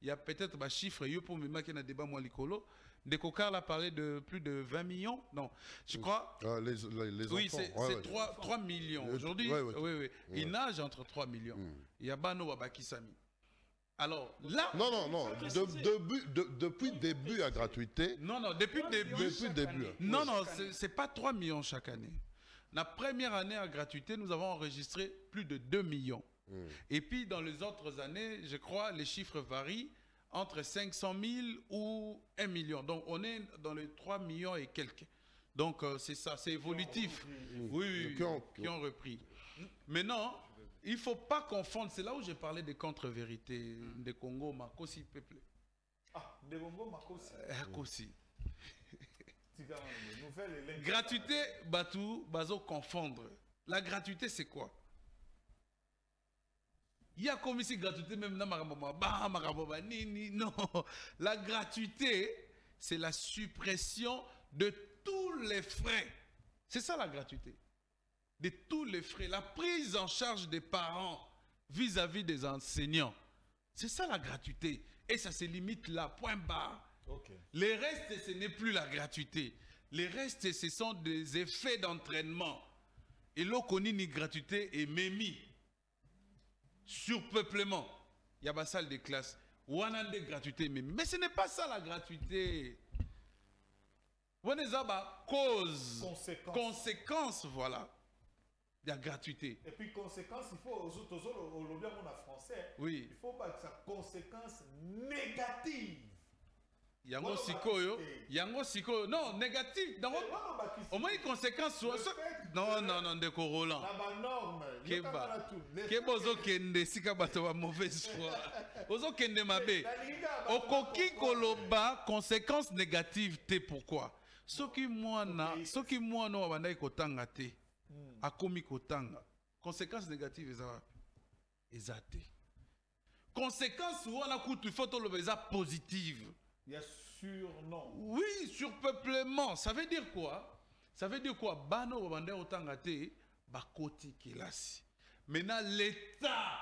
il y a peut-être un chiffre, pour me marquer dans le débat, moi, l'écolo. Descocar a parlé de plus de 20 millions. Non, je crois. Les oui, enfants. c'est 3 millions. Aujourd'hui, oui. Ils nagent entre 3 millions. Il y a Bano Wabakisami. Alors là. Non. Depuis début à gratuité. Non, depuis début. Non, c'est pas 3 millions chaque année. La première année à gratuité, nous avons enregistré plus de 2 millions. Et puis dans les autres années, je crois, les chiffres varient entre 500 000 ou 1 million. Donc on est dans les 3 millions et quelques. Donc c'est ça, c'est évolutif. Oui, qui ont repris. Maintenant, il ne faut pas confondre, c'est là où j'ai parlé des contre-vérités de Congo, Makosi, peuple. Ah, de Congo, Makosi. Makosi. Gratuité, Batou, Bazo confondre. La gratuité, c'est quoi? Il y a comme ici gratuité, même non. La gratuité, c'est la suppression de tous les frais. C'est ça la gratuité. De tous les frais. La prise en charge des parents vis-à-vis des enseignants. C'est ça la gratuité. Et ça se limite là, point barre. Okay. Les restes, ce n'est plus la gratuité. Les restes, ce sont des effets d'entraînement. Et là, on ni gratuité et mémi. Surpeuplement. Il y a une salle de classe. Ou on a des gratuités mémi. Mais ce n'est pas ça la gratuité. Vous avez cause, conséquence, voilà. Il y a gratuité. Et puis conséquence, il faut au bien français. Oui. Il faut pas que ça conséquence négative. Yango sikoyo, non, négatif. Au moins une conséquence non, de Roland. La norme. Keba ozo kende sika bato ba mauvaise foi. Ozo kende mabe. Okoki koloba conséquence négative te pourquoi? Soki mwana wabandai kotanga te. Akomi kotanga. Conséquence négative ezate. Conséquence wana kutu faut toloba eza positive. Il y a surnom. Oui, surpeuplement. Ça veut dire quoi? Ça veut dire quoi? Bano wabandai otanga te bakoti kelasi. Maintenant l'État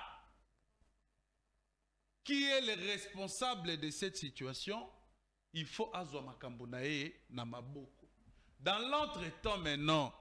qui est le responsable de cette situation, il faut azwa makambo na ye na maboko. Dans l'entretemps maintenant.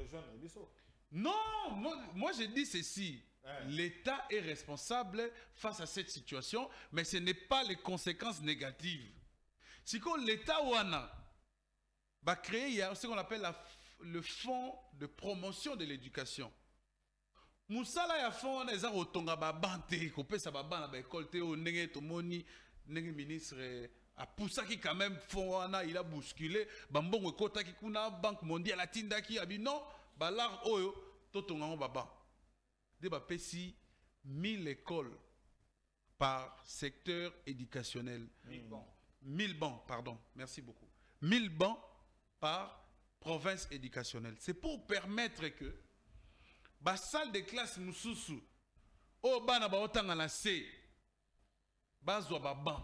Non, moi je dis ceci. L'État est responsable face à cette situation, mais ce n'est pas les conséquences négatives. Si l'État va créer ce qu'on appelle le fonds de promotion de l'éducation. Moussala ya fonds on eza otonga ba bante ko pesa ba bana ba école te o ndenge to moni ndenge ministre a poussa qui quand même fonds wana il a bousculé bambongo kota ki kuna banque mondiale atinda ki abi non ba lar oyo to tonga ngo baba de ba pesi 1000 écoles par secteur éducationnel. 1000 bancs, pardon, merci beaucoup. 1000 bancs par province éducationnelle. C'est pour permettre que la salle de classe mususu, au bana ba otanga na C, bazwa ba banc.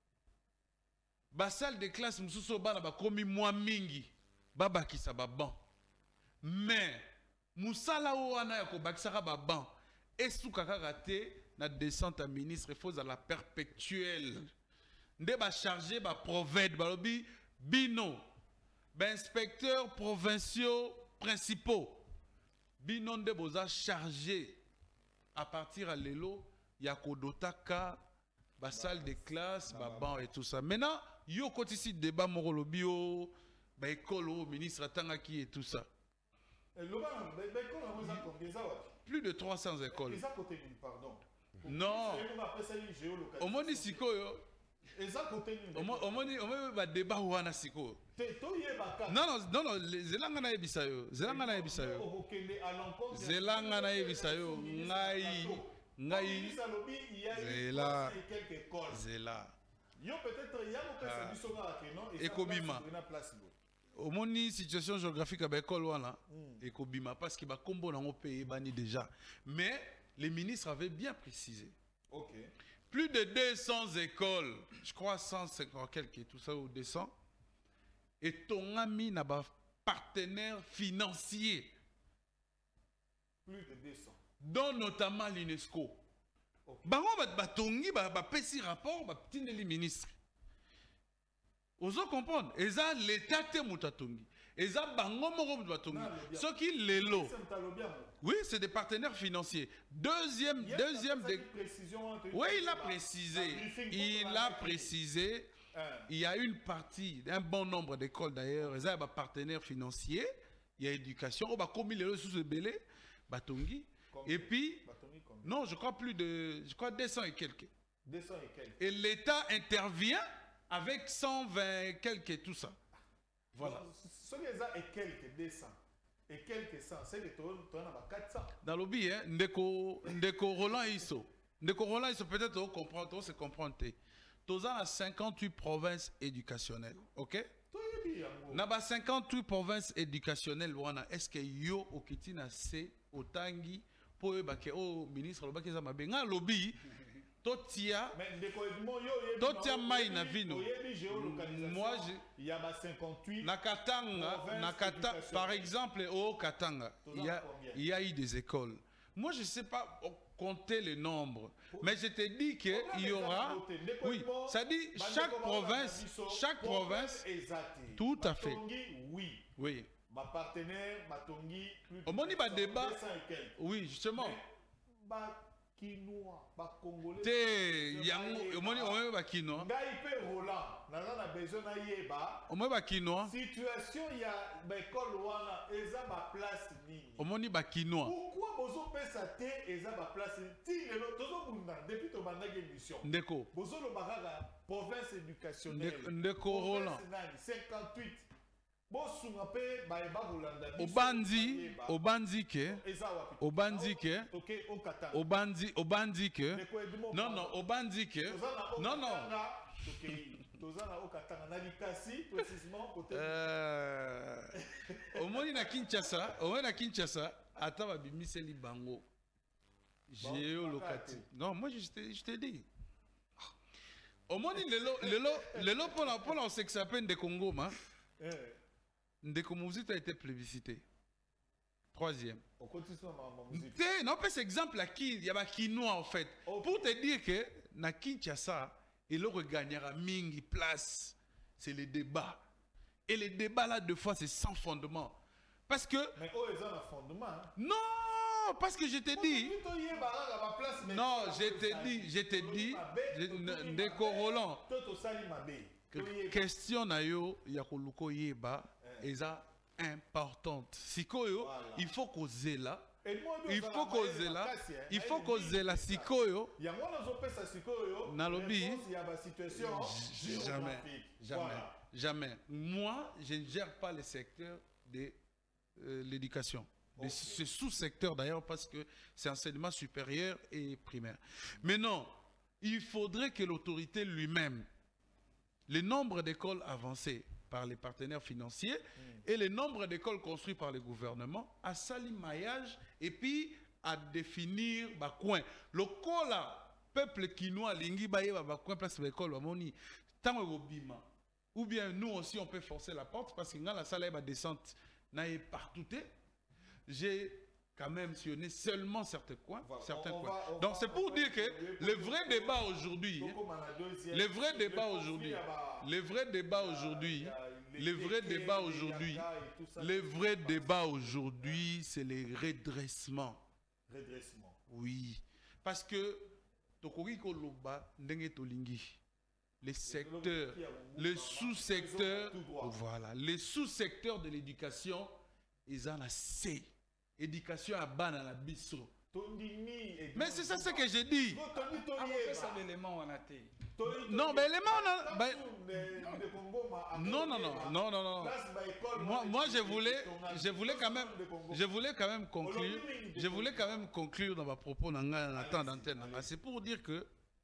La salle de classe mususu au bana ba komi mwa mingi, babakisa ba banc. Mais musala wana ya ko bakisaka ba banc, esuka kaka te na descente à ministre, il faut à la perpétuelle. Nde ba chargé ba provède ba lobi bino ba inspecteurs provinciaux principaux bino nde boza chargé à partir à lelo ya kodotaka ba salle de classe ba banc et tout ça. Maintenant yo koti ici débat moko lobi o ba école au ministre atangaki et tout ça. Plus de 300 écoles. Non. Au moins sikoyo omoni ba débat wana siko. Non, zelanga na yebisa yo. Zelanga na yebisa yo. Ngai. Zela. Yo peut-être ya kopesa biso ngaka non et ekobima. Omoni situation géographique à l'école wana ekobima parce que ba kombo nango payé bani déjà. Mais les ministres avaient bien précisé. OK. Plus de 200 écoles, je crois 150 quelques, tout ça, ou 200. Et ton ami n'a pas partenaire financier. Plus de 200. Dont notamment l'UNESCO. Bango batongi pesi rapport batindeli ministre. Ozo comprendre, eza l'état te mutatongi. Eza bango moko batongi. Ce qui lelo. Oui, c'est des partenaires financiers. Deuxième oui, il a précisé. Il a précisé. Il y a une partie, un bon nombre d'écoles d'ailleurs, ils ont des partenaires financiers, il y a éducation, on va commis les sous le belé, Batongi, et puis, non, je crois plus de, je crois 200 et quelques. 200 et quelques. Et l'État intervient avec 120 et quelques et tout ça. Voilà. Ce qui est et quelques 200 et quelques 100, c'est que tu as 400. Dans le billet, hein, Ndeko Roland Isso. Ndeko Roland Isso, peut-être on comprend, on se comprend. Tous à 58 provinces éducationnelles, ok? Naba 58 provinces éducationnelles, est-ce que yo okitina se otangi pour au ministre le baki za mabenga lobby totia mai na vino. Moi il y a 58 Nakatanga, par exemple au Katanga, il y a eu des écoles. Moi je sais pas compter les nombres, mais je te dis qu'il y aura, oui, ça dit chaque province, tout à fait, oui. Ma partenaire, Matongi, au moins il y a débat, oui justement. Quinoa, ba congolais. Te yango, au moins il y a quinoa. Ngaïpe Roland, n'a besoin na yeba. Au moins il y a quinoa. Situation il y a école wana, eza ba place nini. Au moins il y a quinoa. Pourquoi bozo pesa te eza ba place ti lelo tozo bunda depuis to banda émission. Ndeko. Bozo lo bagaga province éducationnelle. Ndeko Roland. 58. Obandi ke non non obandi ke non non omoni na Kinshasa ata babimiseli bango géolocati. Non, moi je te dis omoni lelo pour on sait que ça peine de Congo ma Ndeko Mouzito a été plébiscité. Troisième. Non, pas cet exemple qui il y a quinoa en fait. Okay. Pour te dire que na Kinshasa, il gagnera mingi place. C'est les débats. Et les débats là, deux fois, c'est sans fondement. Parce que. Mais oh, ils ont un fondement. Hein? Non, parce que je t'ai dit. Non, je t'ai dit. Ndeko Roland. Question na yo yakoluko yeba eza importante. Sikoyo il faut causer là. Il faut causer là. Il faut causer là sikoyo. Nalobi. Jamais. Moi, je ne gère pas le secteur de l'éducation. Okay. Ce sous-secteur d'ailleurs parce que c'est enseignement supérieur et primaire. Mais non, il faudrait que l'autorité lui-même, le nombre d'écoles avancées par les partenaires financiers et le nombre d'écoles construites par le gouvernement à sali maillage et puis à définir bah coin. Le cola peuple quinois lingi baye bah coin place l'école bah moni tant bima ou bien nous aussi on peut forcer la porte parce que dans la salle va descente n'aille partout. J'ai quand même sillonné seulement certains coins. Donc c'est pour dire que le vrai débat aujourd'hui, c'est les redressements. Oui, parce que les secteurs, les sous-secteurs, voilà, les sous-secteurs de l'éducation, ils en ont assez. Éducation à banana biso. Mais c'est ça ce que j'ai dit. Non, mais l'élément moi je voulais quand même conclure dans ma propos dans la temps d'antenne. C'est pour dire que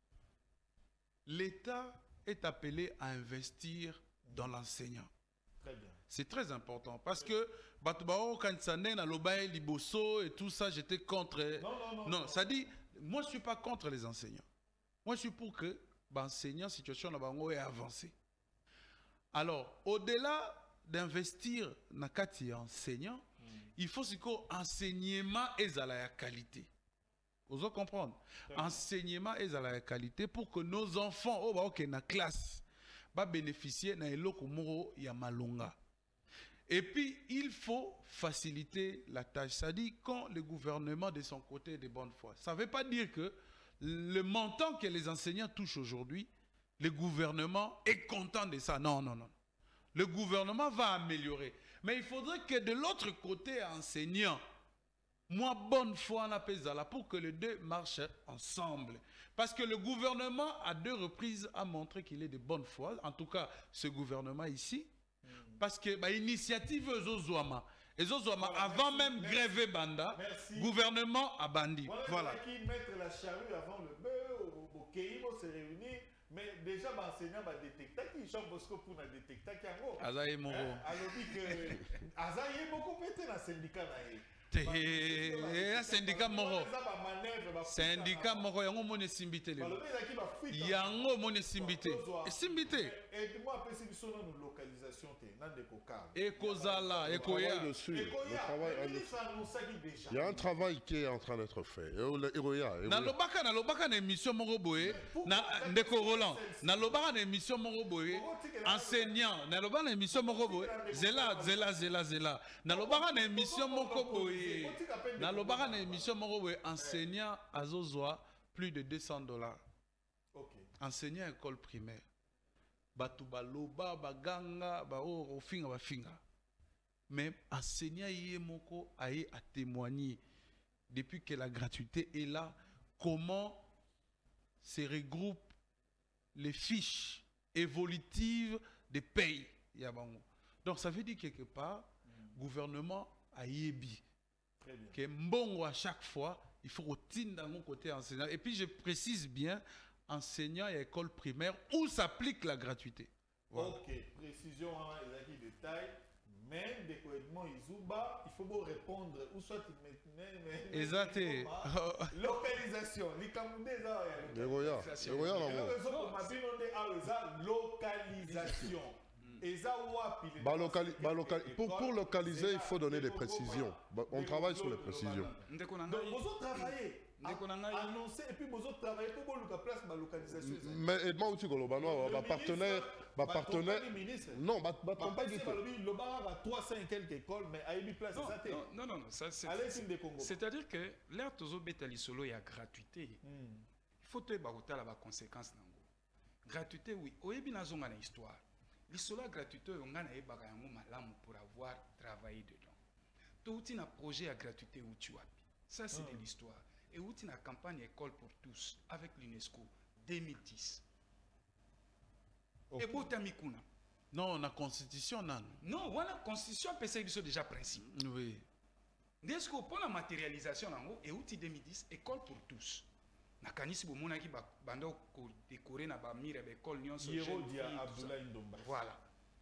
l'État est appelé à investir dans l'enseignant. Très bien. C'est très important parce que Batubao Kansanen à l'Obaï Liboso et tout ça, j'étais contre. Non, ça dit, moi je ne suis pas contre les enseignants. Moi je suis pour que l'enseignant, situation là-bas, est avancée. Alors, au-delà d'investir dans les enseignants, il faut que l'enseignement ait la qualité. Vous comprendre? Enseignement est à la qualité pour que nos enfants, oh, bah, ok, na classe, va bénéficier na eloko moro ya malonga. Et puis, il faut faciliter la tâche. Ça dit quand le gouvernement de son côté est de bonne foi. Ça ne veut pas dire que le montant que les enseignants touchent aujourd'hui, le gouvernement est content de ça. Non, non, non. Le gouvernement va améliorer. Mais il faudrait que de l'autre côté, enseignants, moi, bonne foi, on appelle ça là, pour que les deux marchent ensemble. Parce que le gouvernement, à 2 reprises, a montré qu'il est de bonne foi. En tout cas, ce gouvernement ici. Parce que l'initiative Ezozouama, avant même grève Banda, gouvernement a bandi. Voilà. Qui mettre la charrue avant le bœuf, au Kéimo se réunir, mais déjà l'enseignant va détecter qui Jean Bosco pour détecter qui en haut. Azaye Moro. Alors dit que Azaye beaucoup pété dans le syndicat. Un syndicat moro. Syndicat moro, yango mone simbité. Yango mone simbité. Simbité. Et moi, après, c'est une localisation. Et Kozala, et Koya. Il y a un travail qui est en train d'être fait. Na lobaka na émission moro boye, na ndeko Roland. Na lobaka na émission moro boye, enseignant. Na lobaka na émission moro boye, zela. Na lobaka na émission moko boye. Na lobaka na émission moko boye, enseignant azozwa plus de $200. Okay. Enseignant école primaire. Batu baloba baganga ba o finga ba finga. Mais enseignant yemoko aye a témoigner depuis que la gratuité est là, comment se regroupent les fiches évolutives des pays. Donc ça veut dire quelque part, gouvernement a yebi. Que mbongo à chaque fois, il faut retirer dans mon côté enseignant. Et puis je précise bien, enseignant et école primaire où s'applique la gratuité. Voilà. Ok, précision, il détail. Même des cohérements Izuba, il faut répondre ou soit exact. Localisation. Localisation. Pour localiser, il faut donner des précisions. On travaille sur les précisions. Donc, vous travaillez. Annoncer et puis vous travaillez pour la place de la localisation. Mais moi aussi, partenaire. Non, le bar a 300 et quelques écoles, mais à une place. Non, c'est-à-dire que l'air tozo betali solo il y a gratuité. Il faut te baroter la conséquence. Gratuité, oui. Oyebi na zonga na histoire. L'isola gratuité, on a malamu pour avoir travaillé dedans. Tout un projet à gratuité où tu as. Ça, c'est de l'histoire. Et où tu as une campagne école pour tous avec l'UNESCO 2010. Et pour Tamikuna. Non, la constitution, non. Non, la constitution, c'est déjà principe. Oui. L'UNESCO pour la matérialisation, et où tu 2010, école pour tous. Nakanisi bomona ki bando ko décorer na ba mire ba école nyonso voilà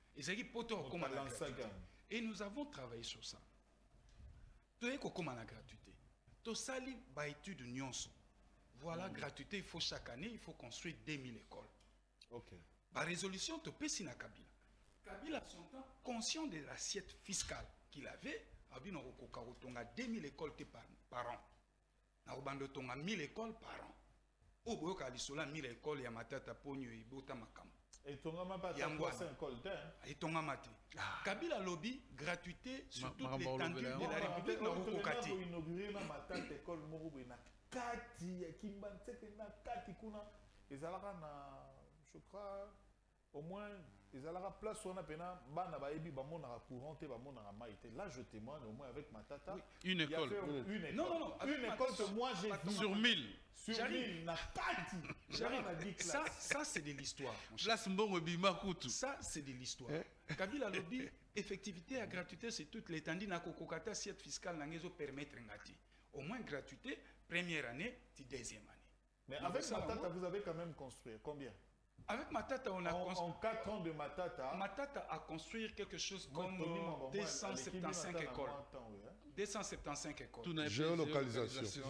et nous avons travaillé sur ça toye ko koma na gratuité to sali ba étude nyonso voilà gratuité il faut chaque année il faut construire 2000 écoles. OK par résolution to pesi na Kabila son temps conscient de l'assiette fiscale qu'il avait abino ko karotonga 2000 écoles par an. Na obando tonga 1000 écoles par an. O boyoka lisola 1000 écoles ya matata ponyo ibota makam. Et tonga ma pas 300 écoles et tonga mate. Kabila lobby gratuité sur toute l'étendue de la République na Okokati. Pour inaugurer ma matata école morobo na kati kimbanseke na kati kuna ezalaka na je crois au moins ils allaient à la place où on a pena bana ba ebi ba monara courant et ba monara maïté. Là je témoigne au moins avec ma tata. Oui, une école. Une école. Non, une école que moi j'ai vu sur 1000. Sur 1000 na kati. J'arrive. Ça c'est de l'histoire. Place mbongo bima kutu. Ça c'est de l'histoire. Kabila lobby effectivité à gratuité c'est toute l'étendue na kokokata assiette fiscale na ngezo permettre ngati. Au moins gratuité première année, deuxième année. Mais avec ma tata vous avez quand même construit combien? Avec Matata, on a construit. En 4 ans de Matata. Matata a construit quelque chose comme 275 écoles. 275 écoles. Géolocalisation.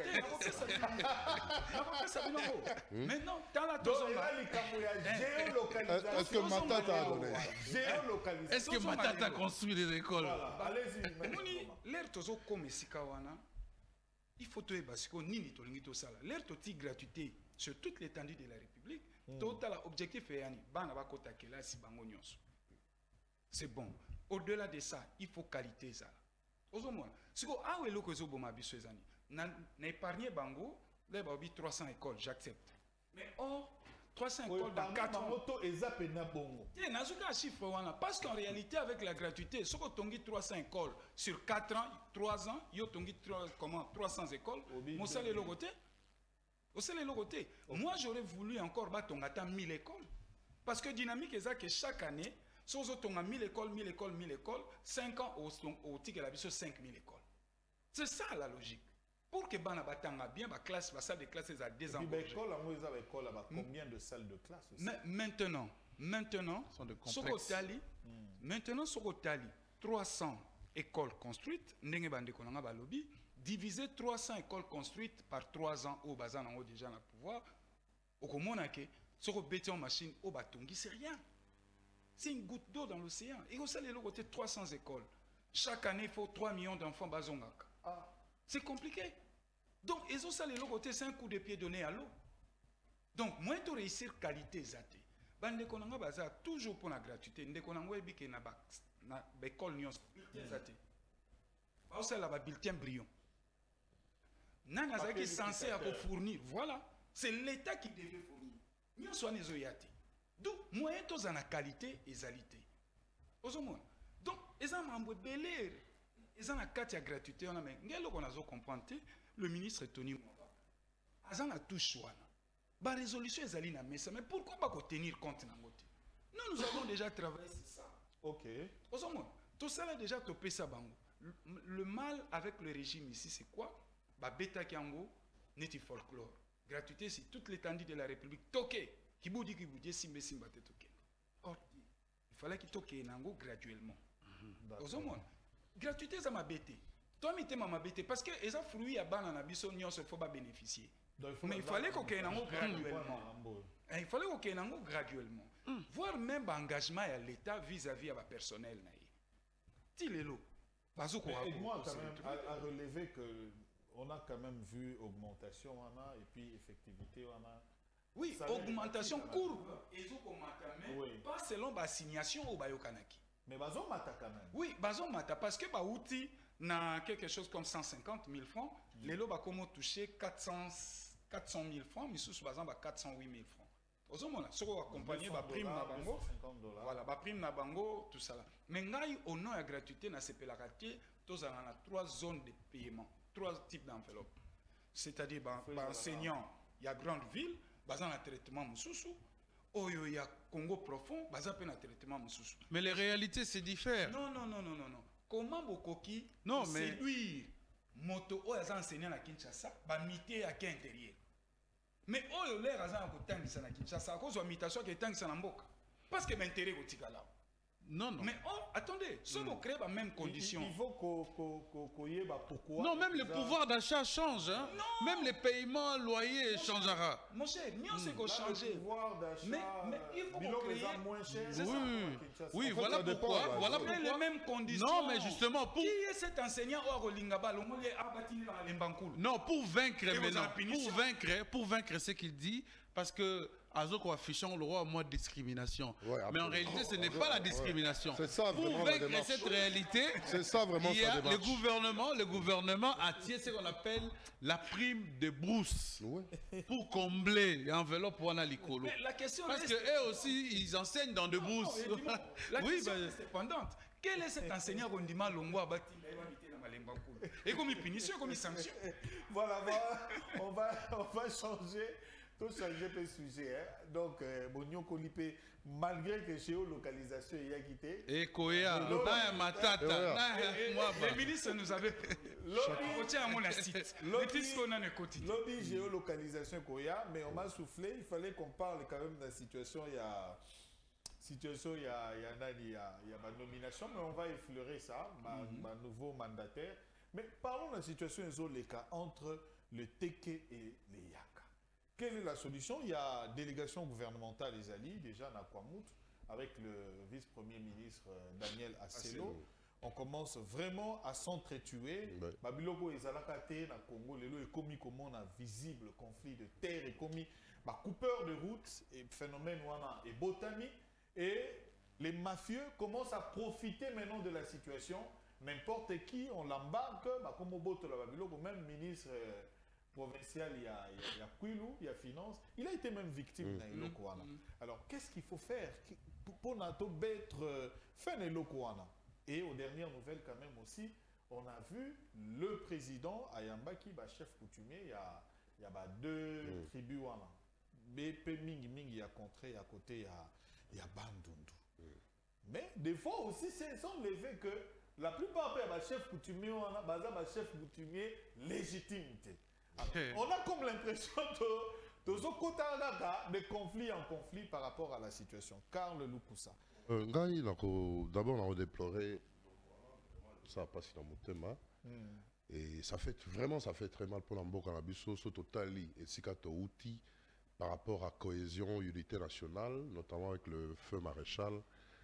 Maintenant, dans la géolocalisation. Est-ce que Matata a donné? Géolocalisation. Est-ce que Matata a construit des écoles? Allez-y. L'air tozo comme Sikawana. il faut que parce que nini tolingi to sala l'air toti gratuité sur toute l'étendue de la République total objectif est yani bana ba kota kela si bango nyonso c'est bon au-delà de ça il faut qualité ça ozomona siko awe loko zo boma biso ezani na épargner bango là ba bi 300 écoles j'accepte mais or 300 écoles dans 4 ans. Parce qu'en réalité, avec la gratuité, si on a 300 écoles sur 4 ans, 3 ans, il y a 300 écoles, moi, ça les logotés. Moi, j'aurais voulu encore battre 1000 écoles. Parce que dynamique est ça que chaque année, si on a 1000 écoles, 5 ans, au tigre la 5000 écoles. C'est ça la logique. Pour que bana batanga bien ba classe ba salle de classe à désengorger. Combien de salles de classe aussi? Maintenant Sokotali 300 écoles construites ndenge bande konanga ba lobby diviser 300 écoles construites par 3 ans au bazan en déjà na pouvoir okomona ke soko beti en machine au batongi c'est rien. C'est une goutte d'eau dans l'océan. Et au salé le côté 300 écoles. Chaque année il faut 3 millions d'enfants bazongaka. C'est compliqué. Donc, ils ont ça les côté, c'est un coup de pied donné à l'eau. Donc, moi, tu réussir qualité zate. Bande konanga baza toujours pour la gratuité. Nde konanga ebi ke na école nyos zate. Ba ça là ba bulletin brillant. Nana za qui censé à fournir. Voilà, c'est l'État qui devait fournir. Nyos soane zo yate. Donc, moi to za na qualité et zalité. Ozomona. Donc, ils ont mambo belere. Ils ont la carte à gratuité. On a mais ngelo qu'on a zo comprendre. Le ministre Tony Mwaba, Azan a tout choix. La résolution est allée mais pourquoi pas tenir compte de nous avons déjà travaillé sur ça. Ok. Tout ça a déjà topé ça. Le mal avec le régime ici, c'est quoi? Beta Kiango, neti folklore. Gratuité, c'est toute l'étendue de la République. Toké. Kiboudi, simbe, simba, toké. Or, il fallait qu'il toque Nango graduellement. Gratuité, ça m'a bêté. Toi, tu m'as bêté parce que les fruits à banane biso n'y se faut pas bénéficier. Mais il fallait qu'on ait un graduellement. Il fallait qu'on ait un graduellement. Voir même l'engagement à l'État vis-à-vis à personnel. Aide-moi quand même à relever que on a quand même vu augmentation et puis effectivité. Oui, augmentation courbe. Pas selon l'assignation au Bayokanaki. Mais Bazon Mata quand même. Oui, Bazon Mata parce que Baouti na quelque chose comme 150 000 francs, les lots va comment toucher 400 000 francs, mais sous bazan 408 000 francs. Aux hommes là, ce qu'on accompagné ba prime na bango, voilà, ba prime na bango, tout ça là. Mais ngai au nom à gratuité na CPLARAT, tous on a 3 zones de paiement, 3 types d'enveloppes. C'est-à-dire enseignant, il y a grande ville, bazan a traitement mususu. Il y a Congo profond, bazan pe na traitement mususu. Mais les réalités c'est différent. Non. Comment Bokoki séduire moto o yaza enseignant à Kinshasa, ba mité à quel intérieur. Mais o l'air aza ko tangisa na Kinshasa, à cause de imitation qui tangisa na mboka. Parce que m'intérêt ko tikala. Non. Mais attendez, si vous créez la même condition. Il faut qu'on y ait pourquoi. Non, même le pouvoir d'achat change. Hein? Même les paiements, loyers changera. Mon cher, nous c'est qu'on change. Mais il faut qu'on crée moins cher. Oui, voilà pourquoi. Voilà pourquoi. Les mêmes conditions. Non, mais justement pour. Qui est cet enseignant au Lingaba, le monde est abattu dans les Mbankoul. Non, pour vaincre maintenant. Pour vaincre ce qu'il dit, parce que. Azoko affichant le roi à moi de discrimination. Ouais, mais en réalité, ce n'est pas la discrimination. C'est ça, pour vaincre cette réalité, c'est ça vraiment il y a le gouvernement a tiré ce qu'on appelle la prime de brousse pour combler l'enveloppe pour Analicolo. La question parce que eux aussi, ils enseignent dans de brousses. La question est pendante. Quel est cet enseignant qu'on dit mal Longo à bâtir et comme il punit, comme il sanctionne. Voilà, on va changer. Tout changer le sujet. Hein? Donc, Bonio Kolipé, malgré que géolocalisation y a quitté. Et Koya, les ministres nous avaient côté à mon site. Lobby géolocalisation Koya, mais on m'a soufflé, il fallait qu'on parle quand même de la situation. Il y a ma nomination, mais on va effleurer ça, ma nouveau mandataire. Mais parlons de la situation entre le Teke et les Yaka. Quelle est la solution? Il y a délégation gouvernementale des alliés, déjà à Kwamut, avec le vice-premier ministre Daniel Asselo. on commence vraiment à s'entretuer. Babiloko ezalaka te na Congo lelo ekomi comme na visible conflit de terre ekomi ba coupeur de route et phénomène wana et botany et les mafieux commencent à profiter maintenant de la situation. N'importe qui on l'embarque comme boto la babiloko même ministre provincial il y a Kwilu, il y a finance, il a été même victime na eloko wana. Alors qu'est-ce qu'il faut faire pour nato être fin eloko wana? Et aux dernières nouvelles quand même aussi, on a vu le président Ayambaki, chef coutumier, il y a deux tribus. BP Mingi Mingi a contré à côté, il y a Bandundu. Mais des fois aussi, c'est sans lever que la plupart des chefs coutumiers, on a chef coutumier légitimité. On a comme l'impression de conflit en conflit par rapport à la situation. Karl Lukusa. D'abord, on a déploré, ça passe dans mon thème, et ça fait très mal pour l'Ambo Canabiso, ce totali et Sikato outil par rapport à cohésion, unité nationale, notamment avec le feu maréchal.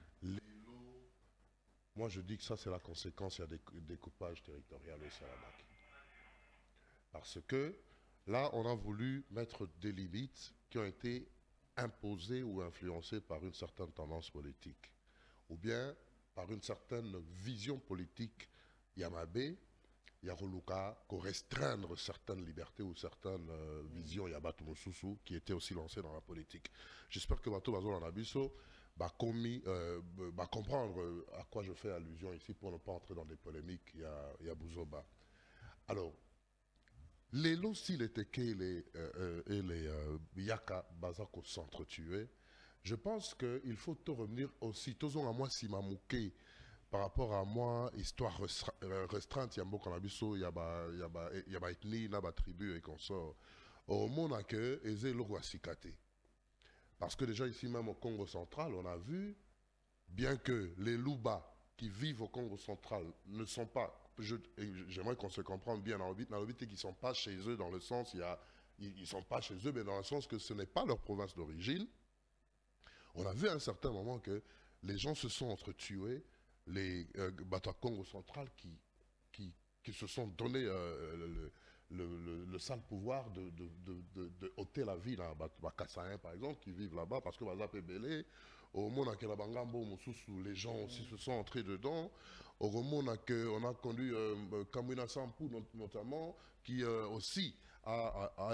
Moi, je dis que ça, c'est la conséquence, il y a des découpages territoriaux au Saramaki. Parce que là, on a voulu mettre des limites qui ont été imposé ou influencé par une certaine tendance politique, ou bien par une certaine vision politique Yamabe, Yaroluka, pour restreindre certaines libertés ou certaines visions Yabatou Moussousou qui étaient aussi lancées dans la politique. J'espère que Bato Bazo Lanabiso va comprendre à quoi je fais allusion ici pour ne pas entrer dans des polémiques Yabouzoba. Alors, les Lossi, les Teke et les Yaka Bazako s'entretuer. Je pense qu'il faut te revenir aussi. Tozon à moi Simamouké par rapport à moi, histoire restreinte, Yambo Kanabiso, Yaba ethnie, Naba tribu et consort. Au monde à que Eze Loro Sikate. Parce que déjà ici même au Congo central, on a vu, bien que les Louba qui vivent au Congo central ne sont pas. J'aimerais qu'on se comprenne bien dans l'obit qu'ils ne sont pas chez eux dans le sens, ils ne sont pas chez eux, mais dans le sens que ce n'est pas leur province d'origine. On a vu à un certain moment que les gens se sont entretués, les Bata Congo central qui se sont donné le sale pouvoir de ôter la vie à Bakassaïen par exemple, qui vivent là-bas, parce que Bazap est belé. Au monde à Kelabangambo, les gens aussi se sont entrés dedans. Au monde on a conduit Kamwina Sampou notamment, qui aussi a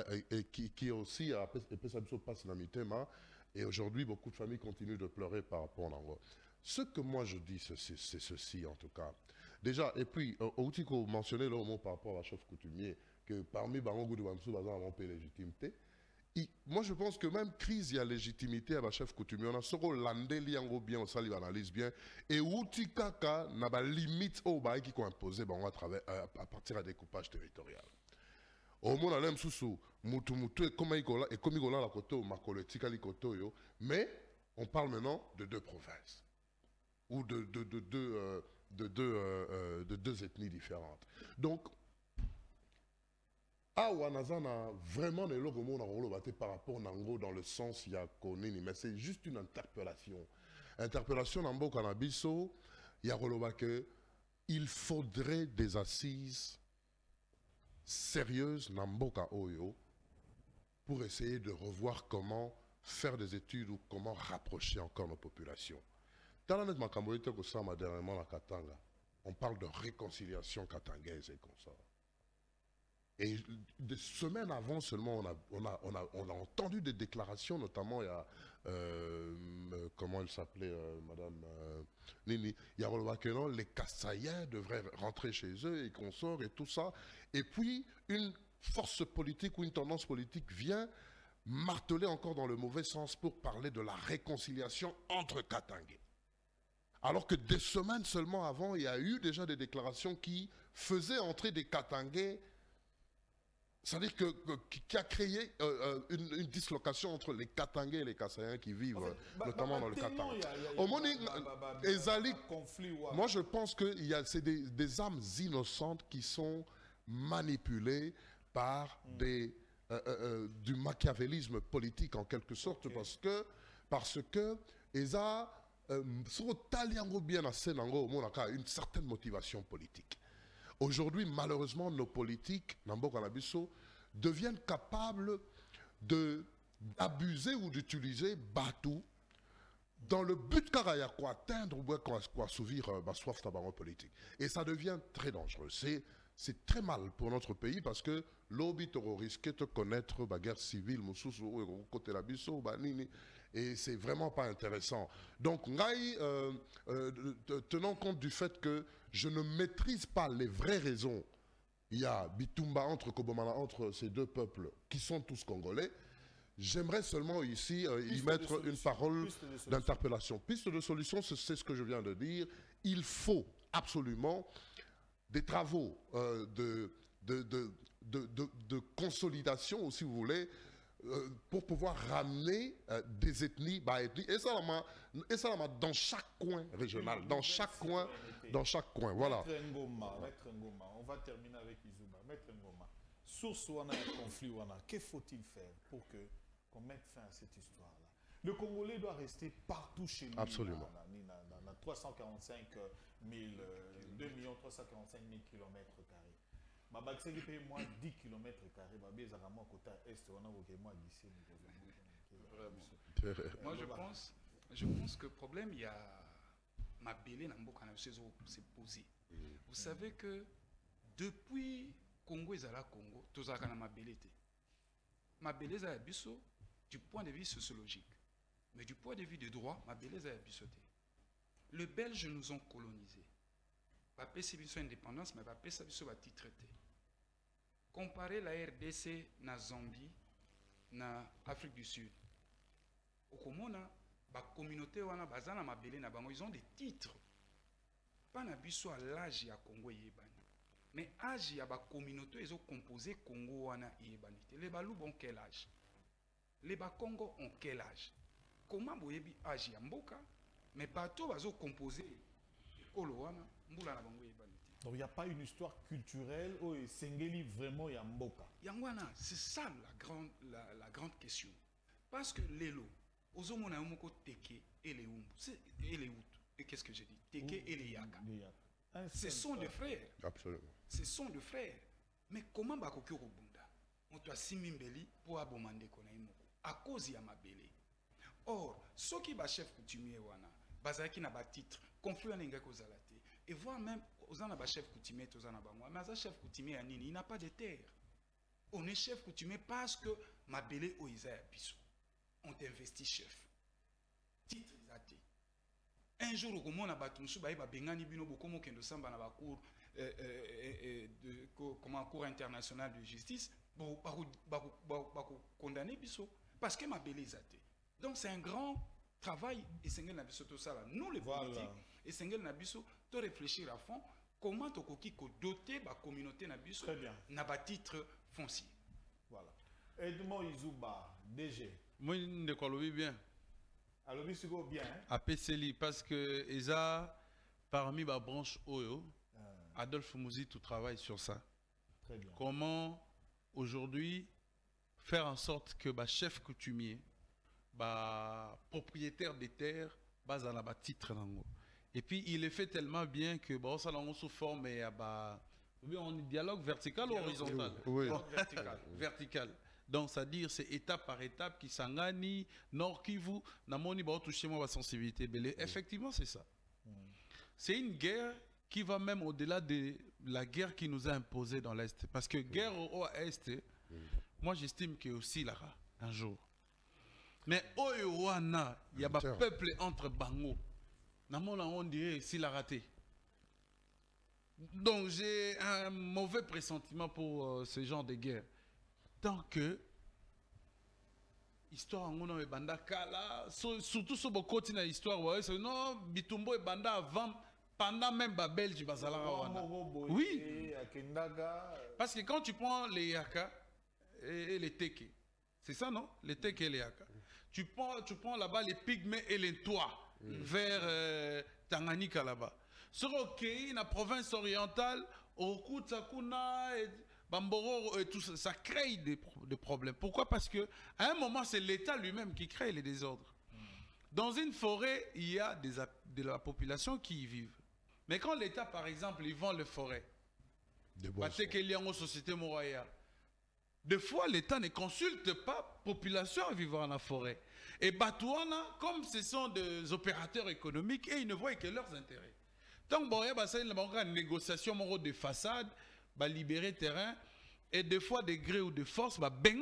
et aujourd'hui beaucoup de familles continuent de pleurer par rapport à l'Angola. Ce que moi je dis, c'est ceci en tout cas. Déjà, et puis, Outiko mentionnait le mot par rapport à la chef coutumier, que parmi Bango de Bamsou, Bazan a manqué légitimité. Moi, je pense que même crise, il y a légitimité à la chef coutumier. On a ce rôle landé, liango bien, on s'allie, analyse bien. Et Outikaka n'a pas limite au bail qui sont imposé à partir d'un découpage territorial. Au monde, on a même sous mutu et comme il la koto, makoletika li koto yo. Mais on parle maintenant de deux provinces ou de deux ethnies différentes. Donc, Wanazana vraiment les logos par rapport Nango dans le sens il y a connu, mais c'est juste une interpellation. Interpellation Nambo Kanabiso, il y a que il faudrait des assises sérieuses Namboka Oyo pour essayer de revoir comment faire des études ou comment rapprocher encore nos populations. Dans la net Makamboïte Kosama dernièrement la Katanga, on parle de réconciliation katangaise et comme ça. Et des semaines avant seulement, on a entendu des déclarations, notamment il y a, comment elle s'appelait, Madame Nini, il y a que non, les Kassaïens devraient rentrer chez eux et qu'on sort et tout ça. Et puis, une force politique ou une tendance politique vient marteler encore dans le mauvais sens pour parler de la réconciliation entre Katangais. Alors que des semaines seulement avant, il y a eu déjà des déclarations qui faisaient entrer des Katangais. C'est-à-dire qui a créé une dislocation entre les Katangais et les Kassaïens qui vivent, notamment dans le Katanga. Moi, je pense que c'est des âmes innocentes qui sont manipulées par du machiavélisme politique en quelque sorte, parce que bien une certaine motivation politique. Aujourd'hui, malheureusement, nos politiques, deviennent capables d'abuser ou d'utiliser Batou dans le but d'atteindre ou assouvir la soif politique. Et ça devient très dangereux. C'est très mal pour notre pays parce que l'obit risque de connaître la guerre civile, côté la biso, et c'est vraiment pas intéressant. Donc, tenant compte du fait que je ne maîtrise pas les vraies raisons, il y a Bitumba entre ces deux peuples qui sont tous congolais. J'aimerais seulement ici y mettre une parole d'interpellation. Piste de solution, c'est ce que je viens de dire. Il faut absolument des travaux de consolidation, si vous voulez, pour pouvoir ramener des ethnies, et ça dans chaque coin régional, dans chaque coin, voilà. Maître Ngoma, on va terminer avec Izuba. Maître Ngoma, source ou un conflit, que faut-il faire pour qu'on mette fin à cette histoire-là? Le Congolais doit rester partout chez lui. Absolument. Dans 345 000, 2 345 000 km². Babaxeli paye moins 10 km². Moi, je pense que le problème, il y a Mabélé s'est posé. Vous savez que depuis Congo et Zala Congo, tous a Mabélé. Mabélé a biso du point de vue sociologique. Mais du point de vue du droit, Mabélé a biso. Les Belges nous ont colonisés. Papé c'est biso indépendance, mais papé c'est biso bati traité. Comparer la RDC na Zambie, na Afrique du Sud. Au Komona, la communauté wana bazana Mabélé na bango, ils ont des titres. Pas na biso à l'âge ya Congo yebani. Mais âge ya ba communauté ils ont composé Congo wana yebani. Les Balou ont quel âge? Les Bakongo ont quel âge? Comment boyebi âge ya mboka? Mais bateau bazo composé Kolo wana mbula na bango yebani. Donc il n'y a pas une histoire culturelle où Sengeli vraiment Yamboka. Yangwana, c'est ça la grande question. Parce que l'élo, Ozomona Yomoko Teke et les Oumbu, et les Out, et qu'est-ce que j'ai dit? Teke et les Yaka. Ce sont des frères. Absolument. Ce sont des frères. Mais comment Bakoki Robunda? On doit Simimbeli pour abomande Konaimoko. À cause de Mabélé. Or, ceux qui sont chef coutumier, Bazaki n'a pas titre, conflit en Engako Zalate. Et voire même, Ozana chef coutumier, Ozana Bangwa, mais chef coutumier, il n'a pas de terre. On est chef coutumier parce que Mabélé ou Isaïa Bissou ont investi chef. Titre Zate. Un jour, au moment où on a battu, Bengani Bino Bokomo Kendo Samba na cour cour internationale de justice, condamné Bissou parce que Mabélé Zate. Donc c'est un grand travail et Sengel Nabiso tout ça là. Nous les politiques et Sengel Nabiso de réfléchir à fond comment tu peux doter la communauté Nabiso n'a pas titre foncier. Voilà. Edmond Izuba, DG. Moi, je ne connais bien. Alors, c'est bien. À PCLI, parce que ESA, parmi la branche OYO, Adolphe Mouzi, tout travaille sur ça. Très bien. Comment aujourd'hui faire en sorte que le chef coutumier, propriétaire des terres, base à la titre. Et puis il est fait tellement bien que ça l'a sous forme on dialogue vertical ou horizontal? Oui. Vertical. Donc c'est-à-dire c'est étape par étape qui s'engani Nord Kivu, namoni toucher moi la sensibilité. Effectivement c'est ça. C'est une guerre qui va même au-delà de la guerre qui nous a imposée dans l'Est. Parce que guerre au Est, moi j'estime qu'il y a aussi là un jour. Mais Oyowana, il y a un peuple entre Bango. On dirait s'il a raté. Donc j'ai un mauvais pressentiment pour ce genre de guerre. Tant que histoire en banda kala, surtout sur beaucoup de l'histoire, non Bitumbo et banda avant, pendant même Belge bazala. Oui. Parce que quand tu prends les Yaka et les Teke, c'est ça non? Les Teke et les Yaka. Tu prends là-bas les pygmées et les toits vers Tanganyika là-bas. Sur la province orientale, au Kutsakuna et Bamboro, et tout ça, ça crée des problèmes. Pourquoi? Parce que à un moment, c'est l'État lui-même qui crée les désordres. Dans une forêt, il y a de la population qui y vivent. Mais quand l'État, par exemple, ils vend les forêts, parce qu'il y a une société morale, des fois, l'État ne consulte pas la population vivant dans la forêt. Et Batouana, comme ce sont des opérateurs économiques, et ils ne voient que leurs intérêts. Donc, il y a une négociation de façade, libérer terrain, et des fois, de gré ou de force,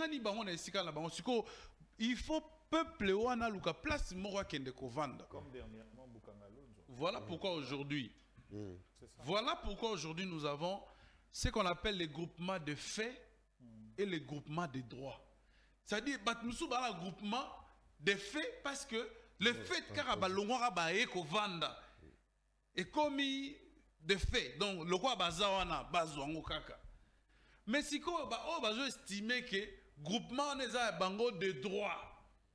il faut peuple wana luka place moro kende ko vendre. Comme dernièrement Bukangalo. Voilà pourquoi aujourd'hui. Voilà pourquoi aujourd'hui nous avons ce qu'on appelle les groupements de faits et les groupements de droits. C'est-à-dire nous avons un groupement de faits parce que le fait karabalongora ba eko vanda est commis de faits. Donc le quoi bazawana bazwango kaka. Mais si ko ba o bazo estimer que groupement n'est pas bango de droits.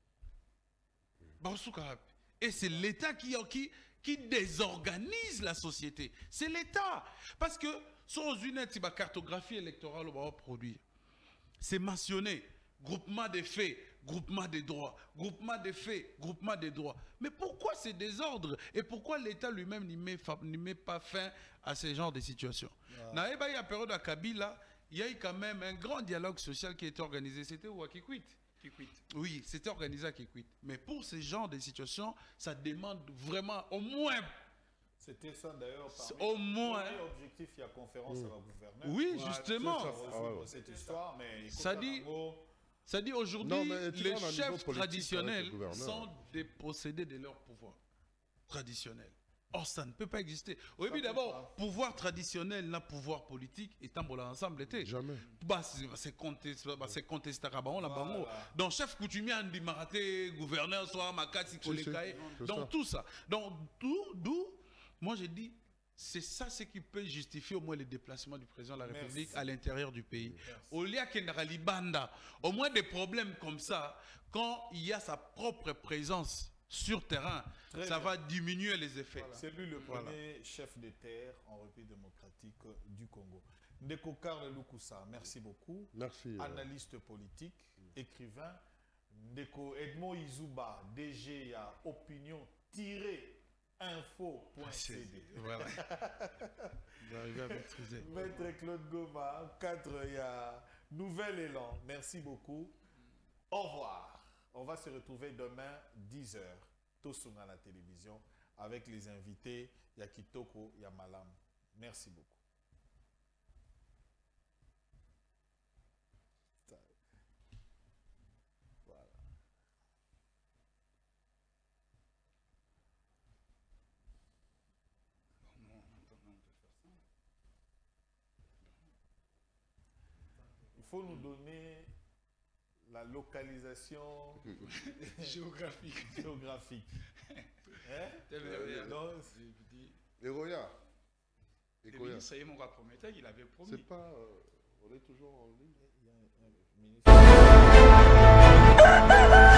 Et c'est l'État qui désorganise la société. C'est l'État. Parce que sur une cartographie électorale, on va produire. C'est mentionné. Groupement des faits, groupement des droits. Groupement des faits, groupement des droits. Mais pourquoi ces désordres? Et pourquoi l'État lui-même n'y met pas fin à ce genre de situations? Dans la période de Kabila, il y a eu quand même un grand dialogue social qui a été organisé. C'était où à Kikwit? Oui, c'était organisé à Kikwit. Mais pour ce genre de situations, ça demande vraiment au moins. C'était ça d'ailleurs. Au moins. L'objectif, il y a conférence à la gouverneur. Oui, justement. Cette histoire, mais ça dit aujourd'hui, les chefs traditionnels sont dépossédés de leur pouvoir traditionnel. Or, ça ne peut pas exister. Au début, d'abord, pouvoir traditionnel, là, pouvoir politique, et tant ensemble était. Jamais. C'est contesté à Rabaon, là-bas. Donc, chef coutumier, Andy Maraté, gouverneur, soit Makati, Kolekaï, donc tout ça. Donc, d'où, moi, j'ai dit, c'est ça ce qui peut justifier au moins le déplacement du président de la République à l'intérieur du pays. Au lieu qu'il y ait Libanda, au moins des problèmes comme ça, quand il y a sa propre présence sur terrain, ça va diminuer les effets. Voilà. C'est lui le premier chef de terre en République démocratique du Congo. Ndeko Karl Lukusa, merci beaucoup. Merci. Analyste politique, écrivain. Ndeko Edmond Izuba, DG à opinion-info.cd. Voilà. J'arrive à maîtriser. Maître Claude Goma, cadre, il y a Nouvel Élan. Merci beaucoup. Au revoir. On va se retrouver demain 10h, tous à la télévision, avec les invités Yakitoko Yamalam. Merci beaucoup. Voilà. Il faut nous donner la localisation géographique. Hein? Eroya. Le ministre est mon prometteur, il avait promis. C'est pas. On est toujours en ligne. Il y a un ministre.